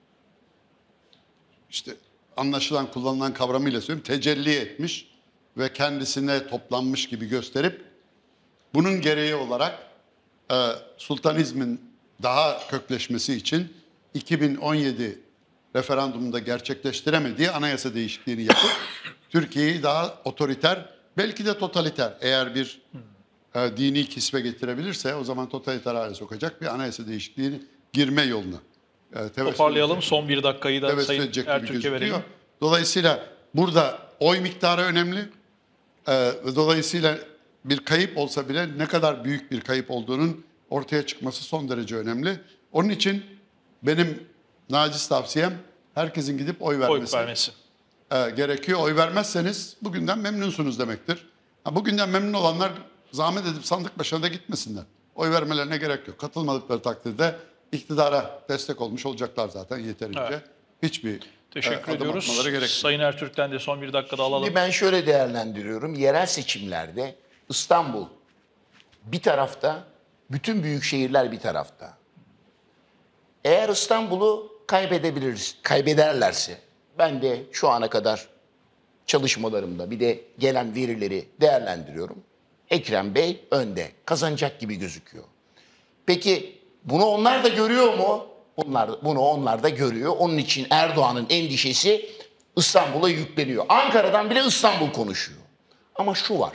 işte anlaşılan kullanılan kavramıyla söyleyeyim tecelli etmiş ve kendisine toplanmış gibi gösterip bunun gereği olarak sultanizmin daha kökleşmesi için 2017 referandumunda gerçekleştiremediği anayasa değişikliğini yapıp Türkiye'yi daha otoriter, belki de totaliter, eğer bir dini kisve getirebilirse o zaman totaliter hale sokacak bir anayasa değişikliğini girme yoluna Toparlayalım. Son bir dakikayı da tevessül Sayın edecek gibi Ertürk'e gözüküyor. verelim. Dolayısıyla burada oy miktarı önemli. Ve dolayısıyla bir kayıp olsa bile ne kadar büyük bir kayıp olduğunun ortaya çıkması son derece önemli. Onun için benim naciz tavsiyem herkesin gidip oy vermesi. Gerekiyor. Oy vermezseniz bugünden memnunsunuz demektir. Bugünden memnun olanlar zahmet edip sandık başına da gitmesinler. Oy vermelerine gerek yok. Katılmadıkları takdirde iktidara destek olmuş olacaklar zaten yeterince. Evet. Hiçbir Teşekkür adım ediyoruz. atmaları gerekmiyor. Sayın Ertürk'ten de son bir dakikada alalım. Şimdi ben şöyle değerlendiriyorum. Yerel seçimlerde İstanbul bir tarafta, bütün büyük şehirler bir tarafta. Eğer İstanbul'u kaybederlerse, ben de şu ana kadar çalışmalarımda bir de gelen verileri değerlendiriyorum. Ekrem Bey önde, kazanacak gibi gözüküyor. Peki bunu onlar da görüyor mu? Bunu onlar da görüyor. Onun için Erdoğan'ın endişesi İstanbul'a yükleniyor. Ankara'dan bile İstanbul konuşuyor. Ama şu var.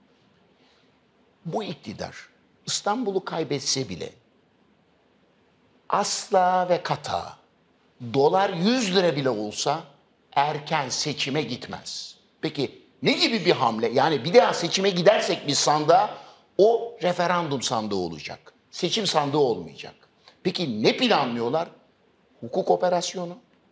Bu iktidar İstanbul'u kaybetse bile asla ve kata dolar 100 lira bile olsa erken seçime gitmez. Peki ne gibi bir hamle? Yani bir daha seçime gidersek biz sandığa, o referandum sandığı olacak. Seçim sandığı olmayacak. Peki ne planlıyorlar? Hukuk operasyonu.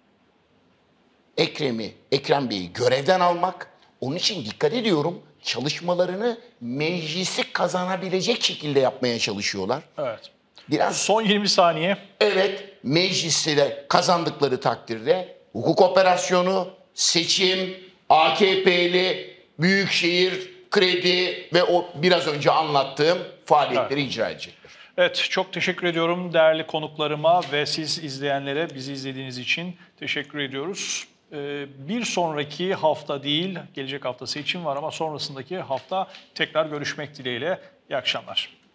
Ekrem Bey'i görevden almak. Onun için dikkat ediyorum, çalışmalarını meclisi kazanabilecek şekilde yapmaya çalışıyorlar. Evet. Biraz Son 20 saniye. evet, mecliste de kazandıkları takdirde hukuk operasyonu, seçim, AKP'li, büyükşehir, kredi ve o biraz önce anlattığım faaliyetleri icra edecekler. Evet, çok teşekkür ediyorum değerli konuklarıma ve siz izleyenlere bizi izlediğiniz için teşekkür ediyoruz. Bir sonraki hafta değil, gelecek hafta seçim var ama sonrasındaki hafta tekrar görüşmek dileğiyle. İyi akşamlar.